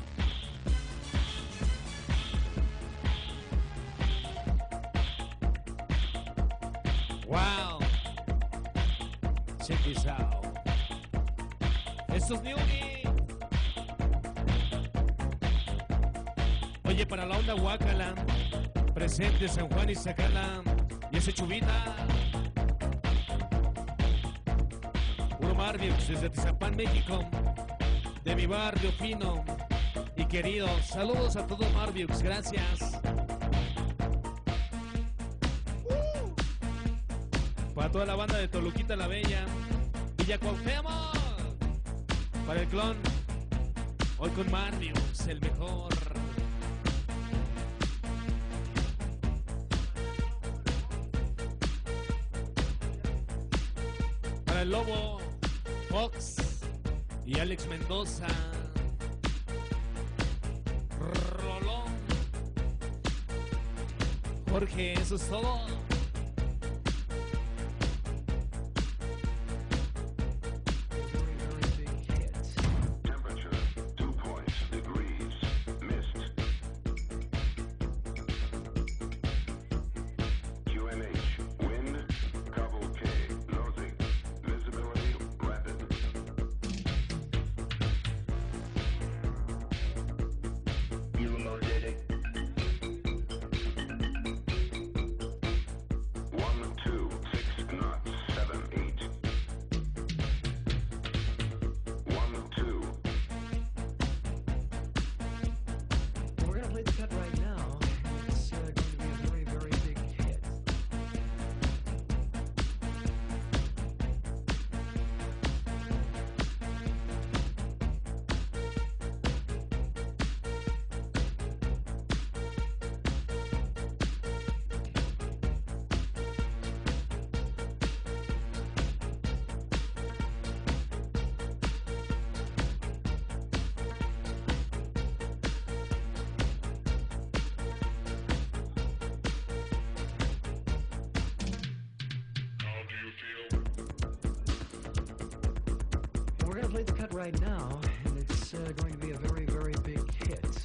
Wow. Check this out. Esto es Newgie. Oye, para la onda Huacala, presente San Juan y Zacala, y ese Chubita. Puro Marviux desde Atizapán, México, de mi barrio fino, y queridos. Saludos a todos Marviux, gracias. Para toda la banda de Toluquita la Bella, Villa Cuauhtémoc, para el clon, hoy con Marviux, el mejor. Para el Lobo, Fox y Alex Mendoza. Rolón, Jorge, eso es todo. We're going to play the cut right now, and it's going to be a very, very big hit.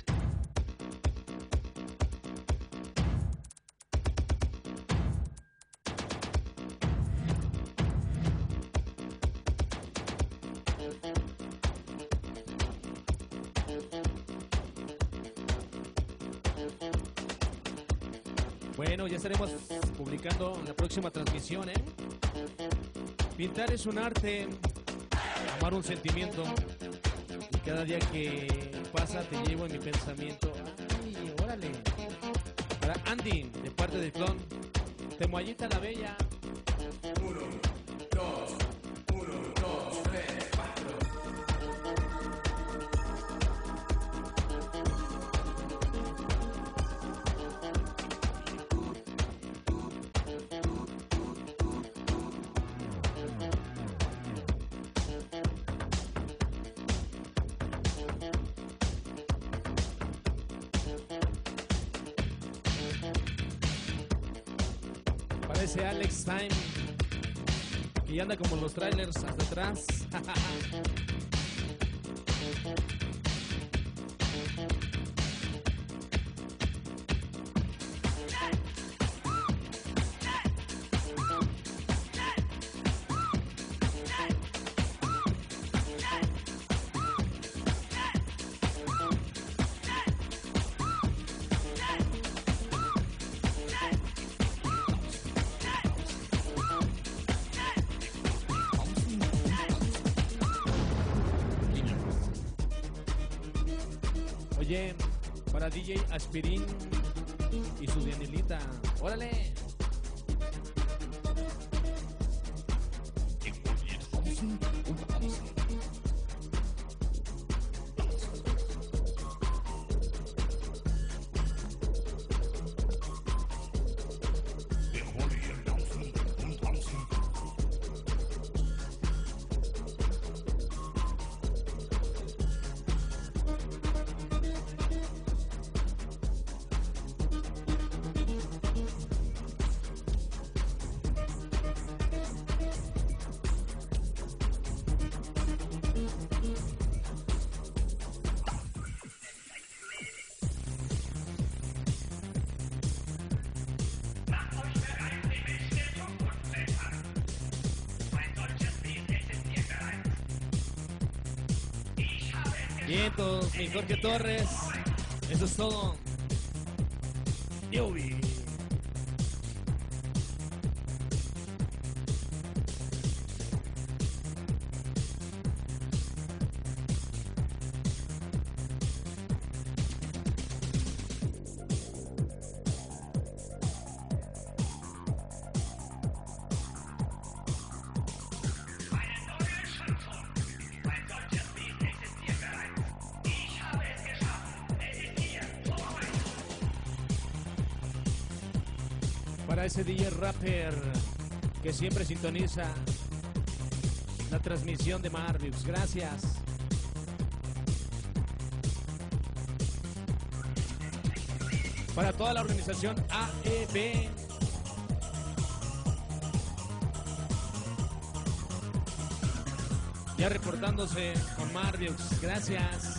Bueno, ya estaremos publicando la próxima transmisión, ¿eh? Pintar es un arte, amar un sentimiento, y cada día que pasa te llevo en mi pensamiento. ¡Ay, órale! Para Andy, de parte del clon, Temoayita la Bella. 1, 2, 1, 2, 3, 4. Parece Alex Time, que anda como los trailers hasta atrás. Oye, para DJ Aspirín y su Danielita, órale. Vientos, mi Jorge Torres. Eso es todo. Yo vi. Para ese DJ rapper que siempre sintoniza la transmisión de Marvius. Gracias. Para toda la organización AEB. Ya reportándose con Marvius. Gracias.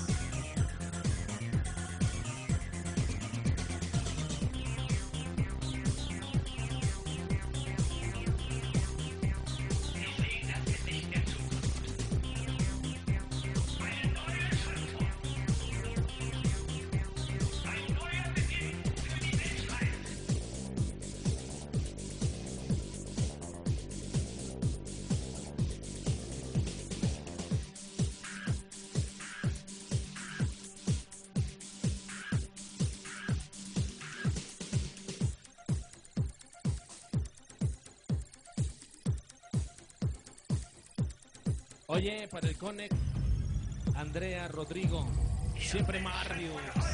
Oye, para el Connect, Andrea, Rodrigo, siempre Marvius.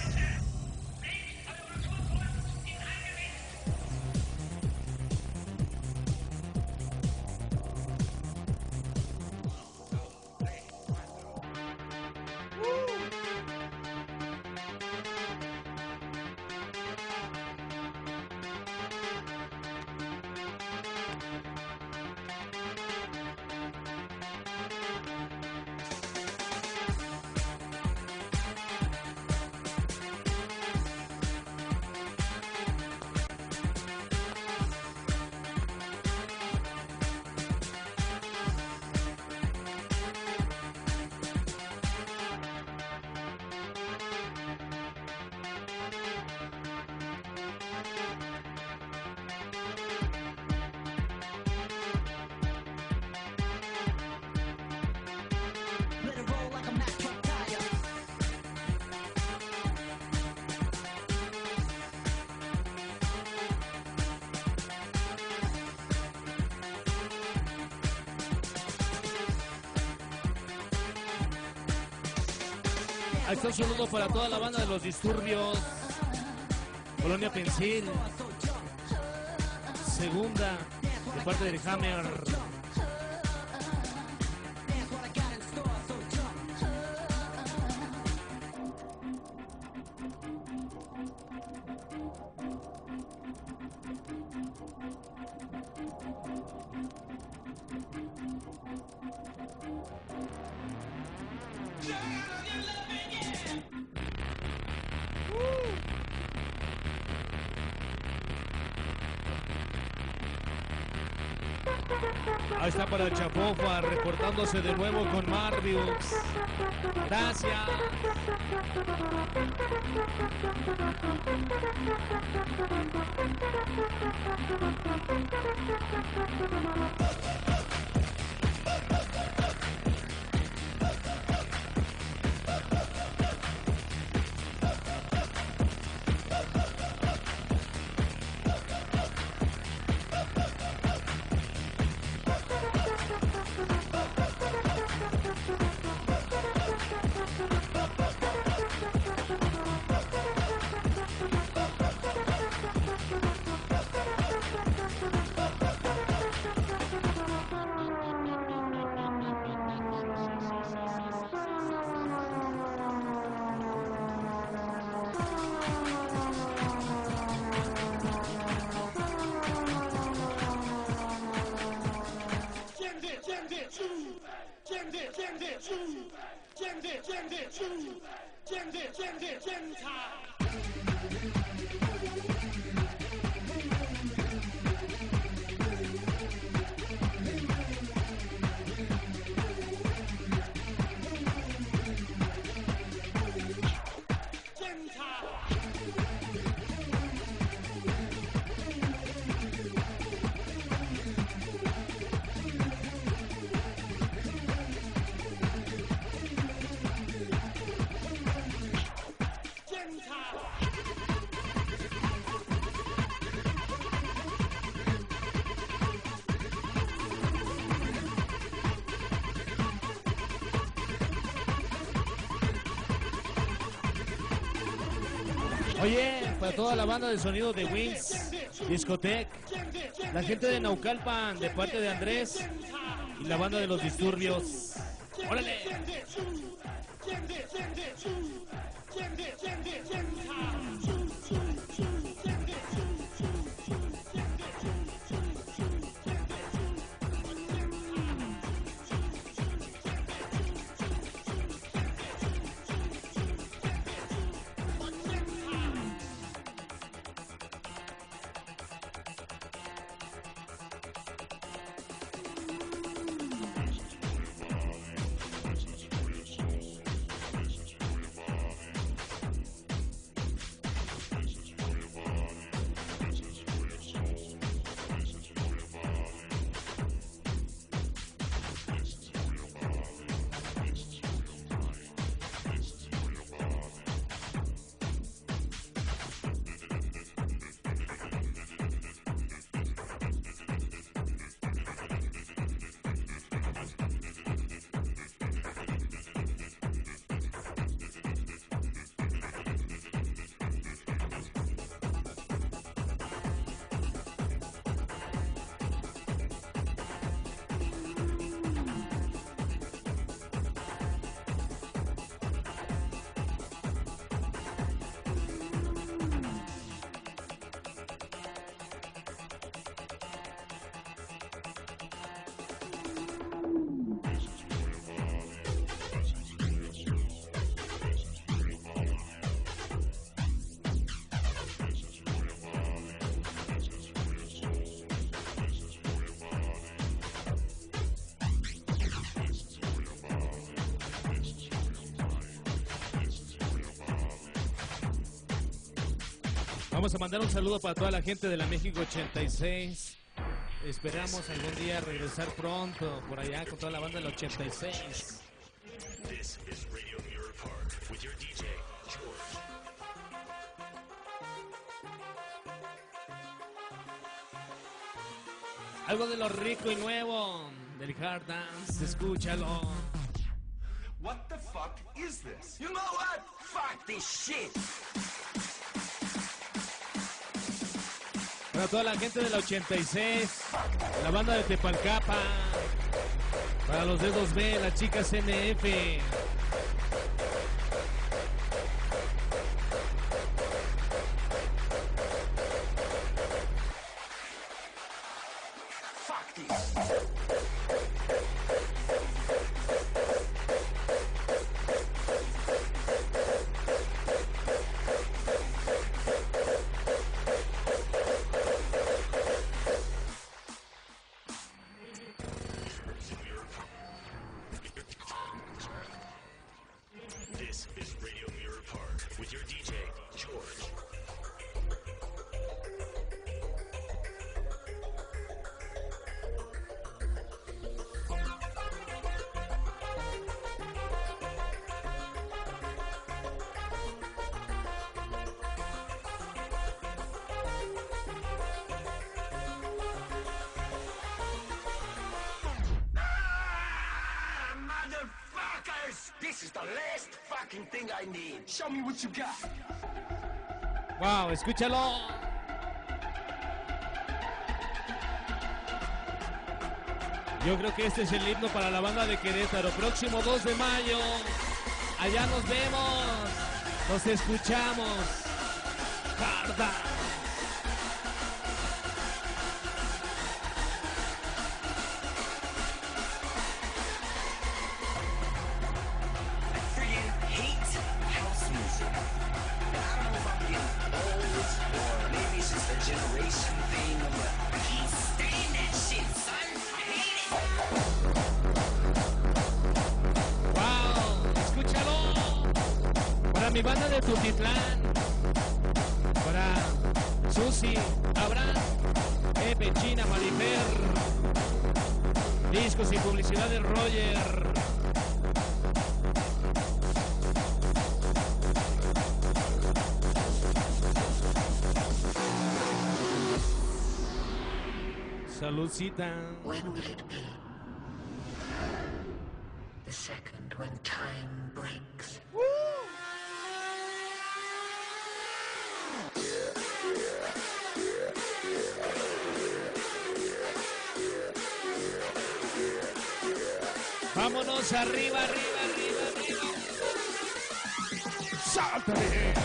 Ahí está un saludo para toda la banda de Los Disturbios, Colonia Pensil, Segunda, de parte del Hammer. Ahí está para el Chapofa, reportándose de nuevo con Marvius. Gracias. Oye, para toda la banda de sonido de Wings, Discotech, la gente de Naucalpan, de parte de Andrés, y la banda de los disturbios. ¡Órale! Vamos a mandar un saludo para toda la gente de la México 86. Esperamos algún día regresar pronto por allá con toda la banda del 86. This is Radio Mirror Park with your DJ, George. Algo de lo rico y nuevo del hard dance, escúchalo. What the fuck is this? You know what? Fuck this shit. Para toda la gente de la 86, la banda de Tepalcapa, para los dedos B, las chicas NF. Fuck this. This is Radio Mirror Park with your DJ, George. Motherfuckers! This is the last fucking thing I need. Show me what you got. Wow, escúchalo. Yo creo que este es el himno para la banda de Querétaro. Próximo 2 de mayo. Allá nos vemos. Nos escuchamos. Carda. Generation thing, but I can't stand that shit, son. I hate it. Wow, escúchalo. Para mi banda de Tutitlán, para Susi, Abraham, Pepe, China, Marifer, discos y publicidad de Roger. Saludcita. When will it be? The second when time breaks. Vámonos arriba, arriba, arriba, arriba. ¡Sáltale!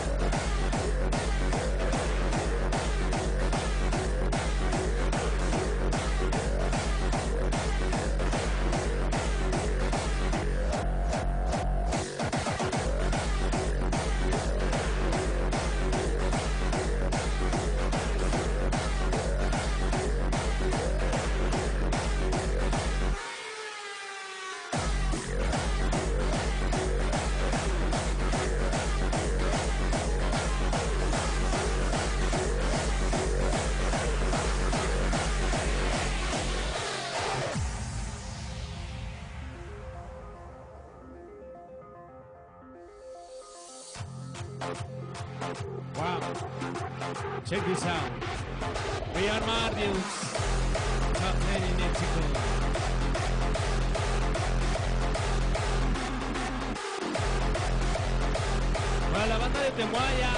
Wow. Check this out. We are Mardius. Top 10 in Mexico. Para la banda de Temuaya,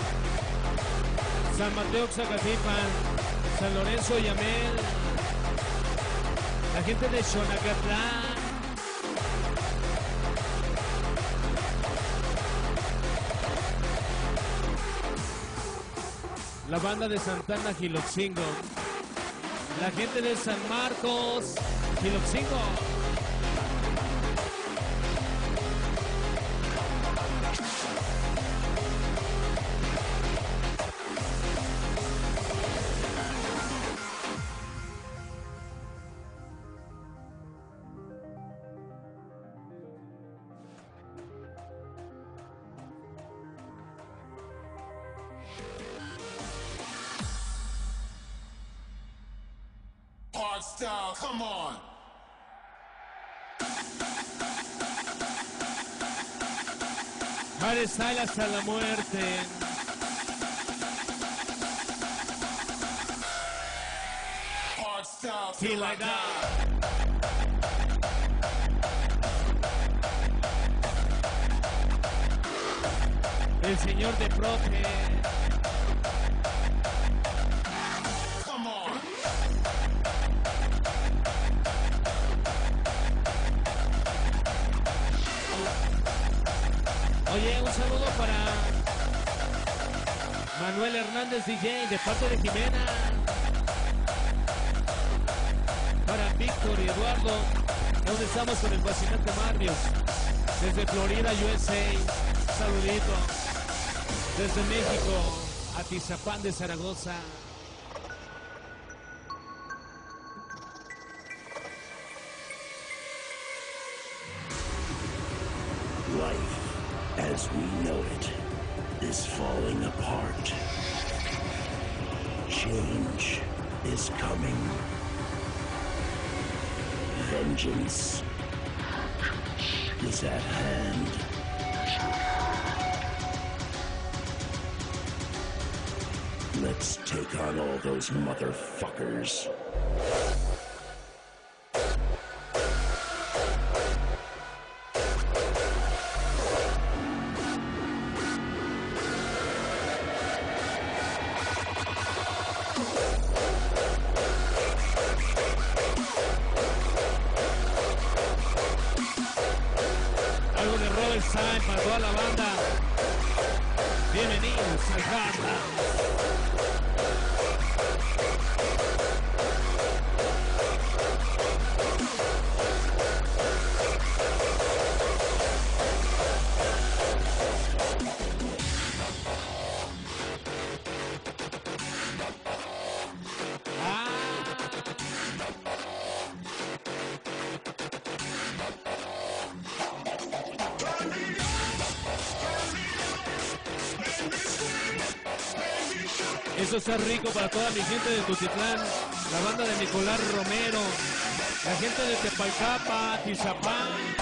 San Mateo Xacatipan, San Lorenzo Yamel, la gente de Xonacatlán, la banda de Santana Giloxingo, la gente de San Marcos Giloxingo, Style, come on. Harry Styles hasta la muerte. Hard style, Feel like that. El señor de Prote. Come on. Oye, un saludo para Manuel Hernández DJ de parte de Jimena. Para Víctor y Eduardo, donde estamos con el fascinante Mardios. Desde Florida, USA, saludito. Desde México, Atizapán de Zaragoza. Life, as we know it, is falling apart. Change is coming. Vengeance is at hand. Let's take on all those motherfuckers. Algo de Robert Stein para toda la banda. Bienvenidos al Garda. Eso está rico para toda mi gente de Tutitlán, la banda de Nicolás Romero, la gente de Tepalcapa, Tizapán.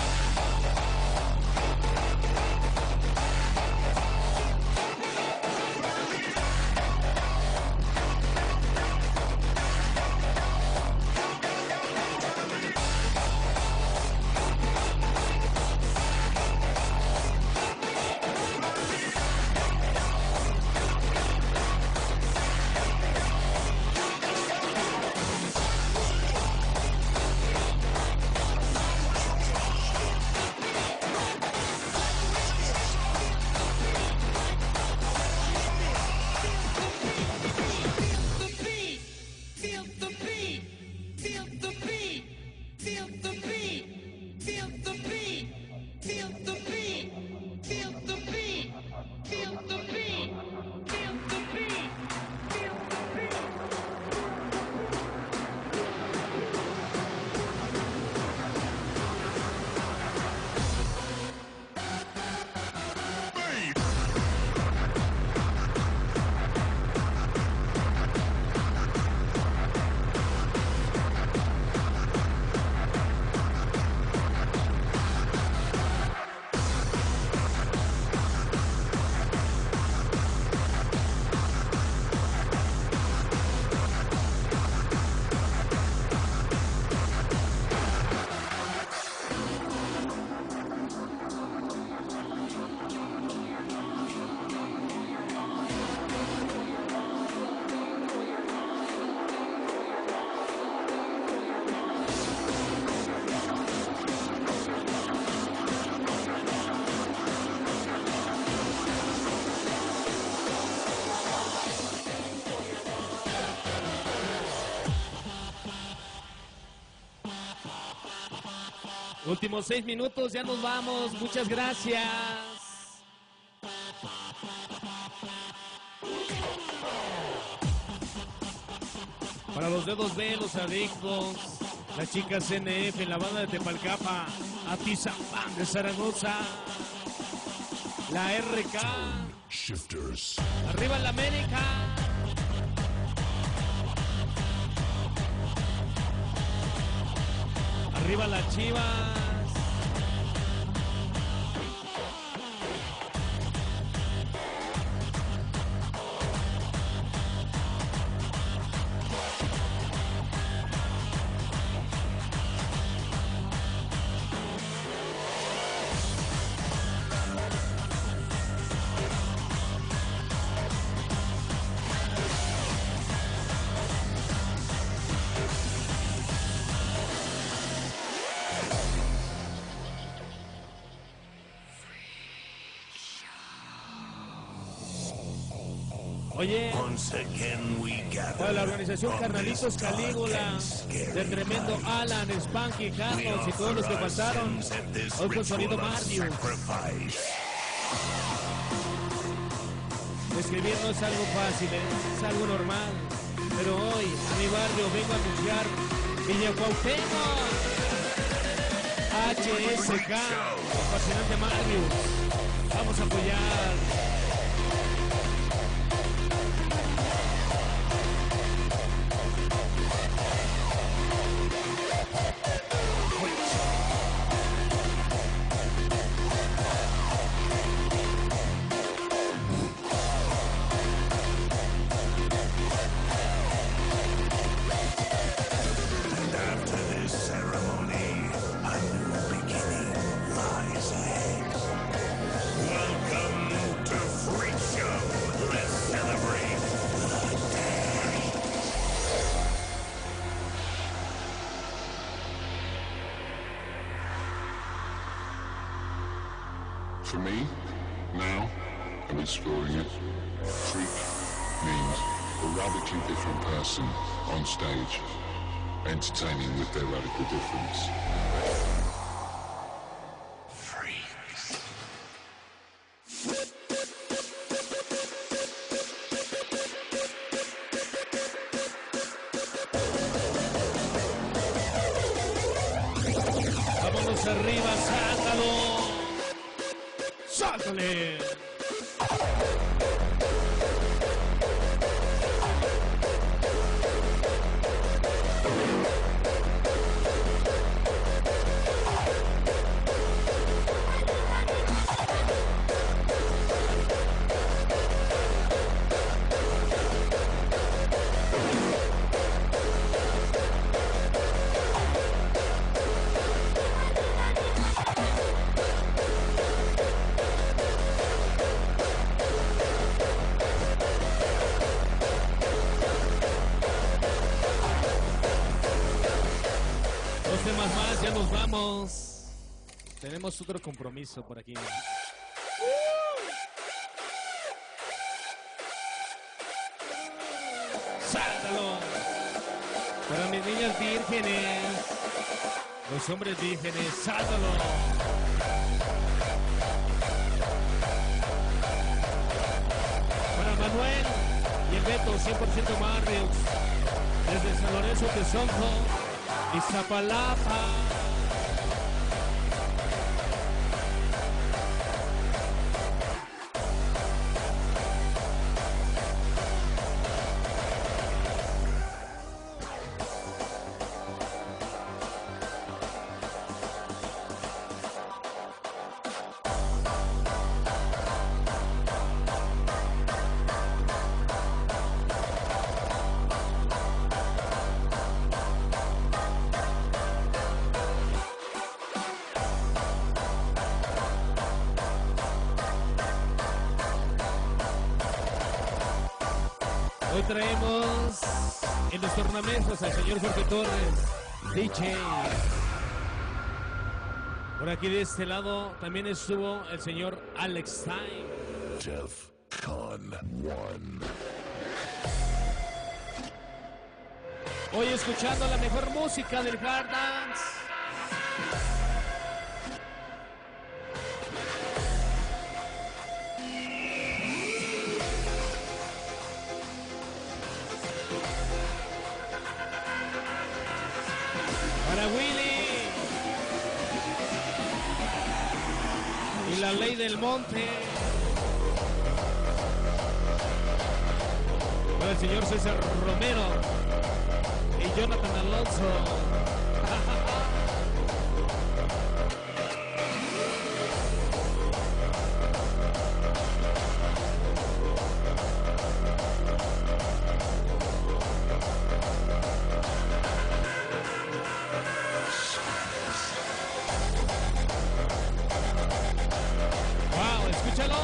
Últimos 6 minutos, ya nos vamos. Muchas gracias. Para los dedos B, los adictos, las chicas CNF, la banda de Tepalcapa, Atizapán de Zaragoza, la RK, Shifters. arriba la América. Arriba las Chivas. Oye, para la organización Carnalitos Calígula, del tremendo Alan, Spanky, Carlos y todos los que pasaron, hoy con sonido Mardius. Escribir no es algo fácil, es algo normal, pero hoy a mi barrio vengo a anunciar Villa Cuauhtémoc, HSK, apasionante Mardius, vamos a apoyar. For me, now, I'm exploring it. Freak means a radically different person on stage, entertaining with their radical difference. Vámonos arriba, sácalo. ¡Sáltale! Temas más, ya nos vamos. Tenemos otro compromiso por aquí. ¡Sáltalo! Para mis niñas vírgenes, los hombres vírgenes, ¡sáltalo! Para Manuel y el Beto, 100% Marriott, desde San Lorenzo, Tezonco, Iztapalapa. Hoy traemos en los tornamentos al señor Jorge Torres, DJ. Por aquí de este lado también estuvo el señor Alex Time. DEFCON 1. Hoy escuchando la mejor música del hard dance. del Monte. Para el señor César Romero y Jonathan Alonso. Wow, escúchalo.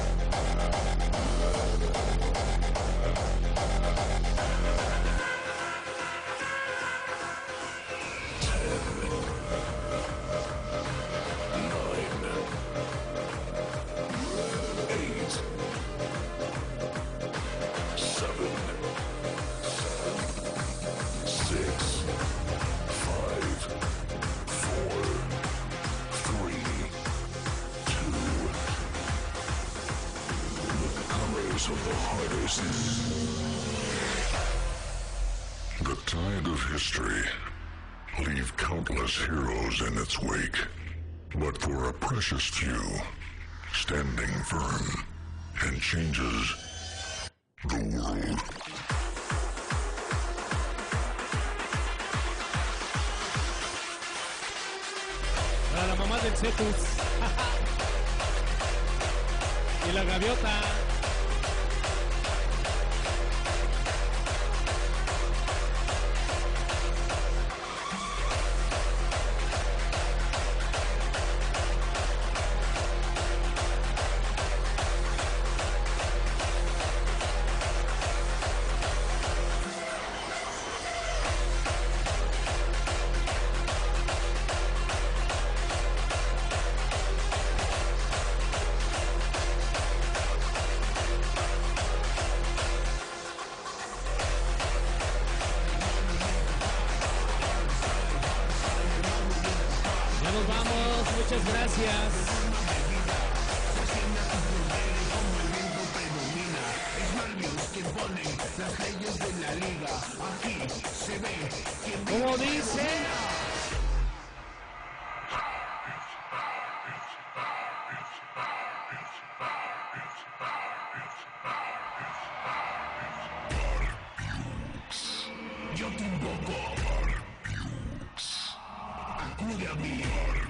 The tide of history leave countless heroes in its wake, but for a precious few, standing firm and changes the world. Para la mamá del Cetus y la gaviota. Ya nos vamos, muchas gracias. ¿Cómo dice? Yo te invoco. Acude a mí.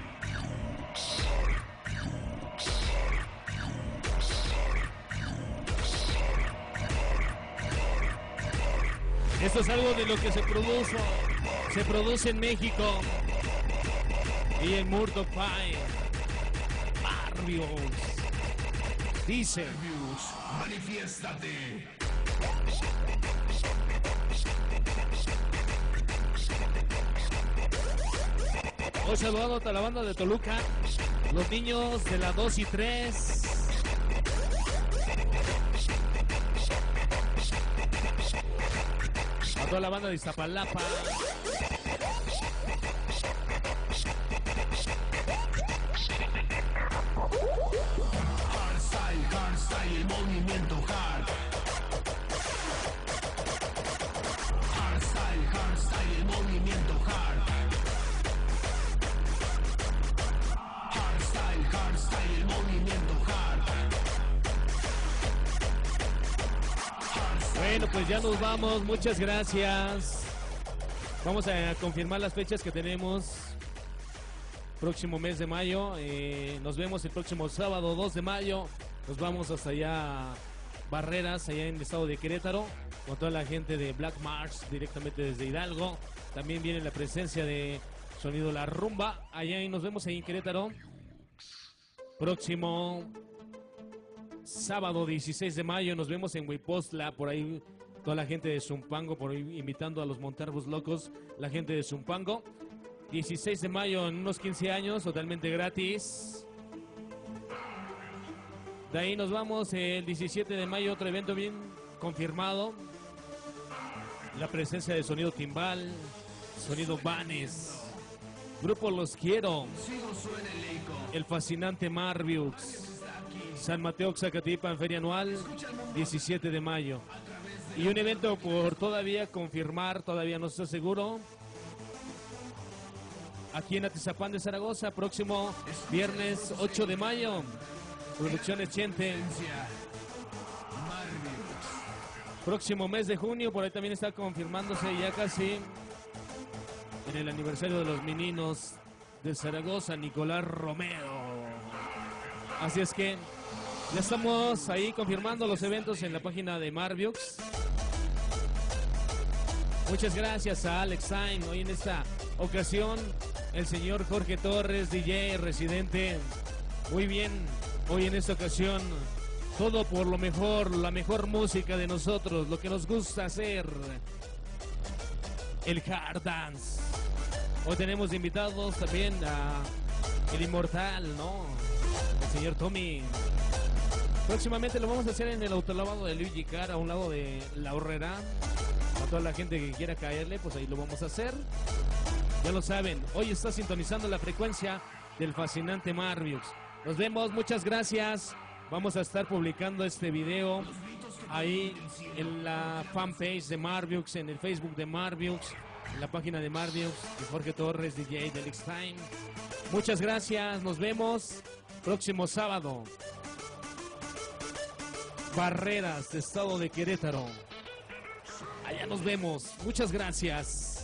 Esto es algo de lo que se produce en México y en Murdoch Pie. Barrios. Dice. Manifiéstate. Hoy saludando a la banda de Toluca, los niños de la 2 y 3. A toda la banda de Iztapalapa. Hardstyle, el movimiento hard. Hardstyle, el movimiento hard. Hardstyle, el movimiento hard. Bueno, pues ya nos vamos, muchas gracias. Vamos a confirmar las fechas que tenemos. Próximo mes de mayo, nos vemos el próximo sábado 2 de mayo. Nos vamos hasta allá, Barreras, allá en el estado de Querétaro, con toda la gente de Black March, directamente desde Hidalgo. También viene la presencia de Sonido La Rumba, allá y nos vemos ahí en Querétaro. Próximo sábado 16 de mayo nos vemos en Huipostla, por ahí toda la gente de Zumpango, por ahí invitando a los Monterbos Locos, la gente de Zumpango. 16 de mayo en unos 15 años, totalmente gratis. De ahí nos vamos el 17 de mayo, otro evento bien confirmado. La presencia de Sonido Timbal, Sonido Vanes, Grupo Los Quiero, el fascinante Marviux, San Mateo Xacatipan, feria anual, 17 de mayo. Y un evento por todavía confirmar, todavía no está seguro. Aquí en Atizapán de Zaragoza, próximo viernes 8 de mayo. Producciones Chente. Próximo mes de junio, por ahí también está confirmándose ya casi en el aniversario de los meninos de Zaragoza, Nicolás Romero. Así es que ya estamos ahí confirmando los eventos en la página de Marviux. Muchas gracias a Alex Time. Hoy en esta ocasión el señor Jorge Torres, DJ residente. Muy bien, hoy en esta ocasión todo por lo mejor, la mejor música de nosotros, lo que nos gusta hacer, el hard dance. Hoy tenemos invitados también a el inmortal, ¿no? El señor Tommy. Próximamente lo vamos a hacer en el autolavado de Luigi Car, a un lado de La Horrera. A toda la gente que quiera caerle, pues ahí lo vamos a hacer. Ya lo saben, hoy está sintonizando la frecuencia del fascinante Marviux. Nos vemos, muchas gracias. Vamos a estar publicando este video ahí en la fanpage de Marviux, en el Facebook de Marviux, en la página de Marviux, de Jorge Torres, DJ de Alex Time. Muchas gracias, nos vemos próximo sábado. Barreras, de estado de Querétaro. Allá nos vemos. Muchas gracias.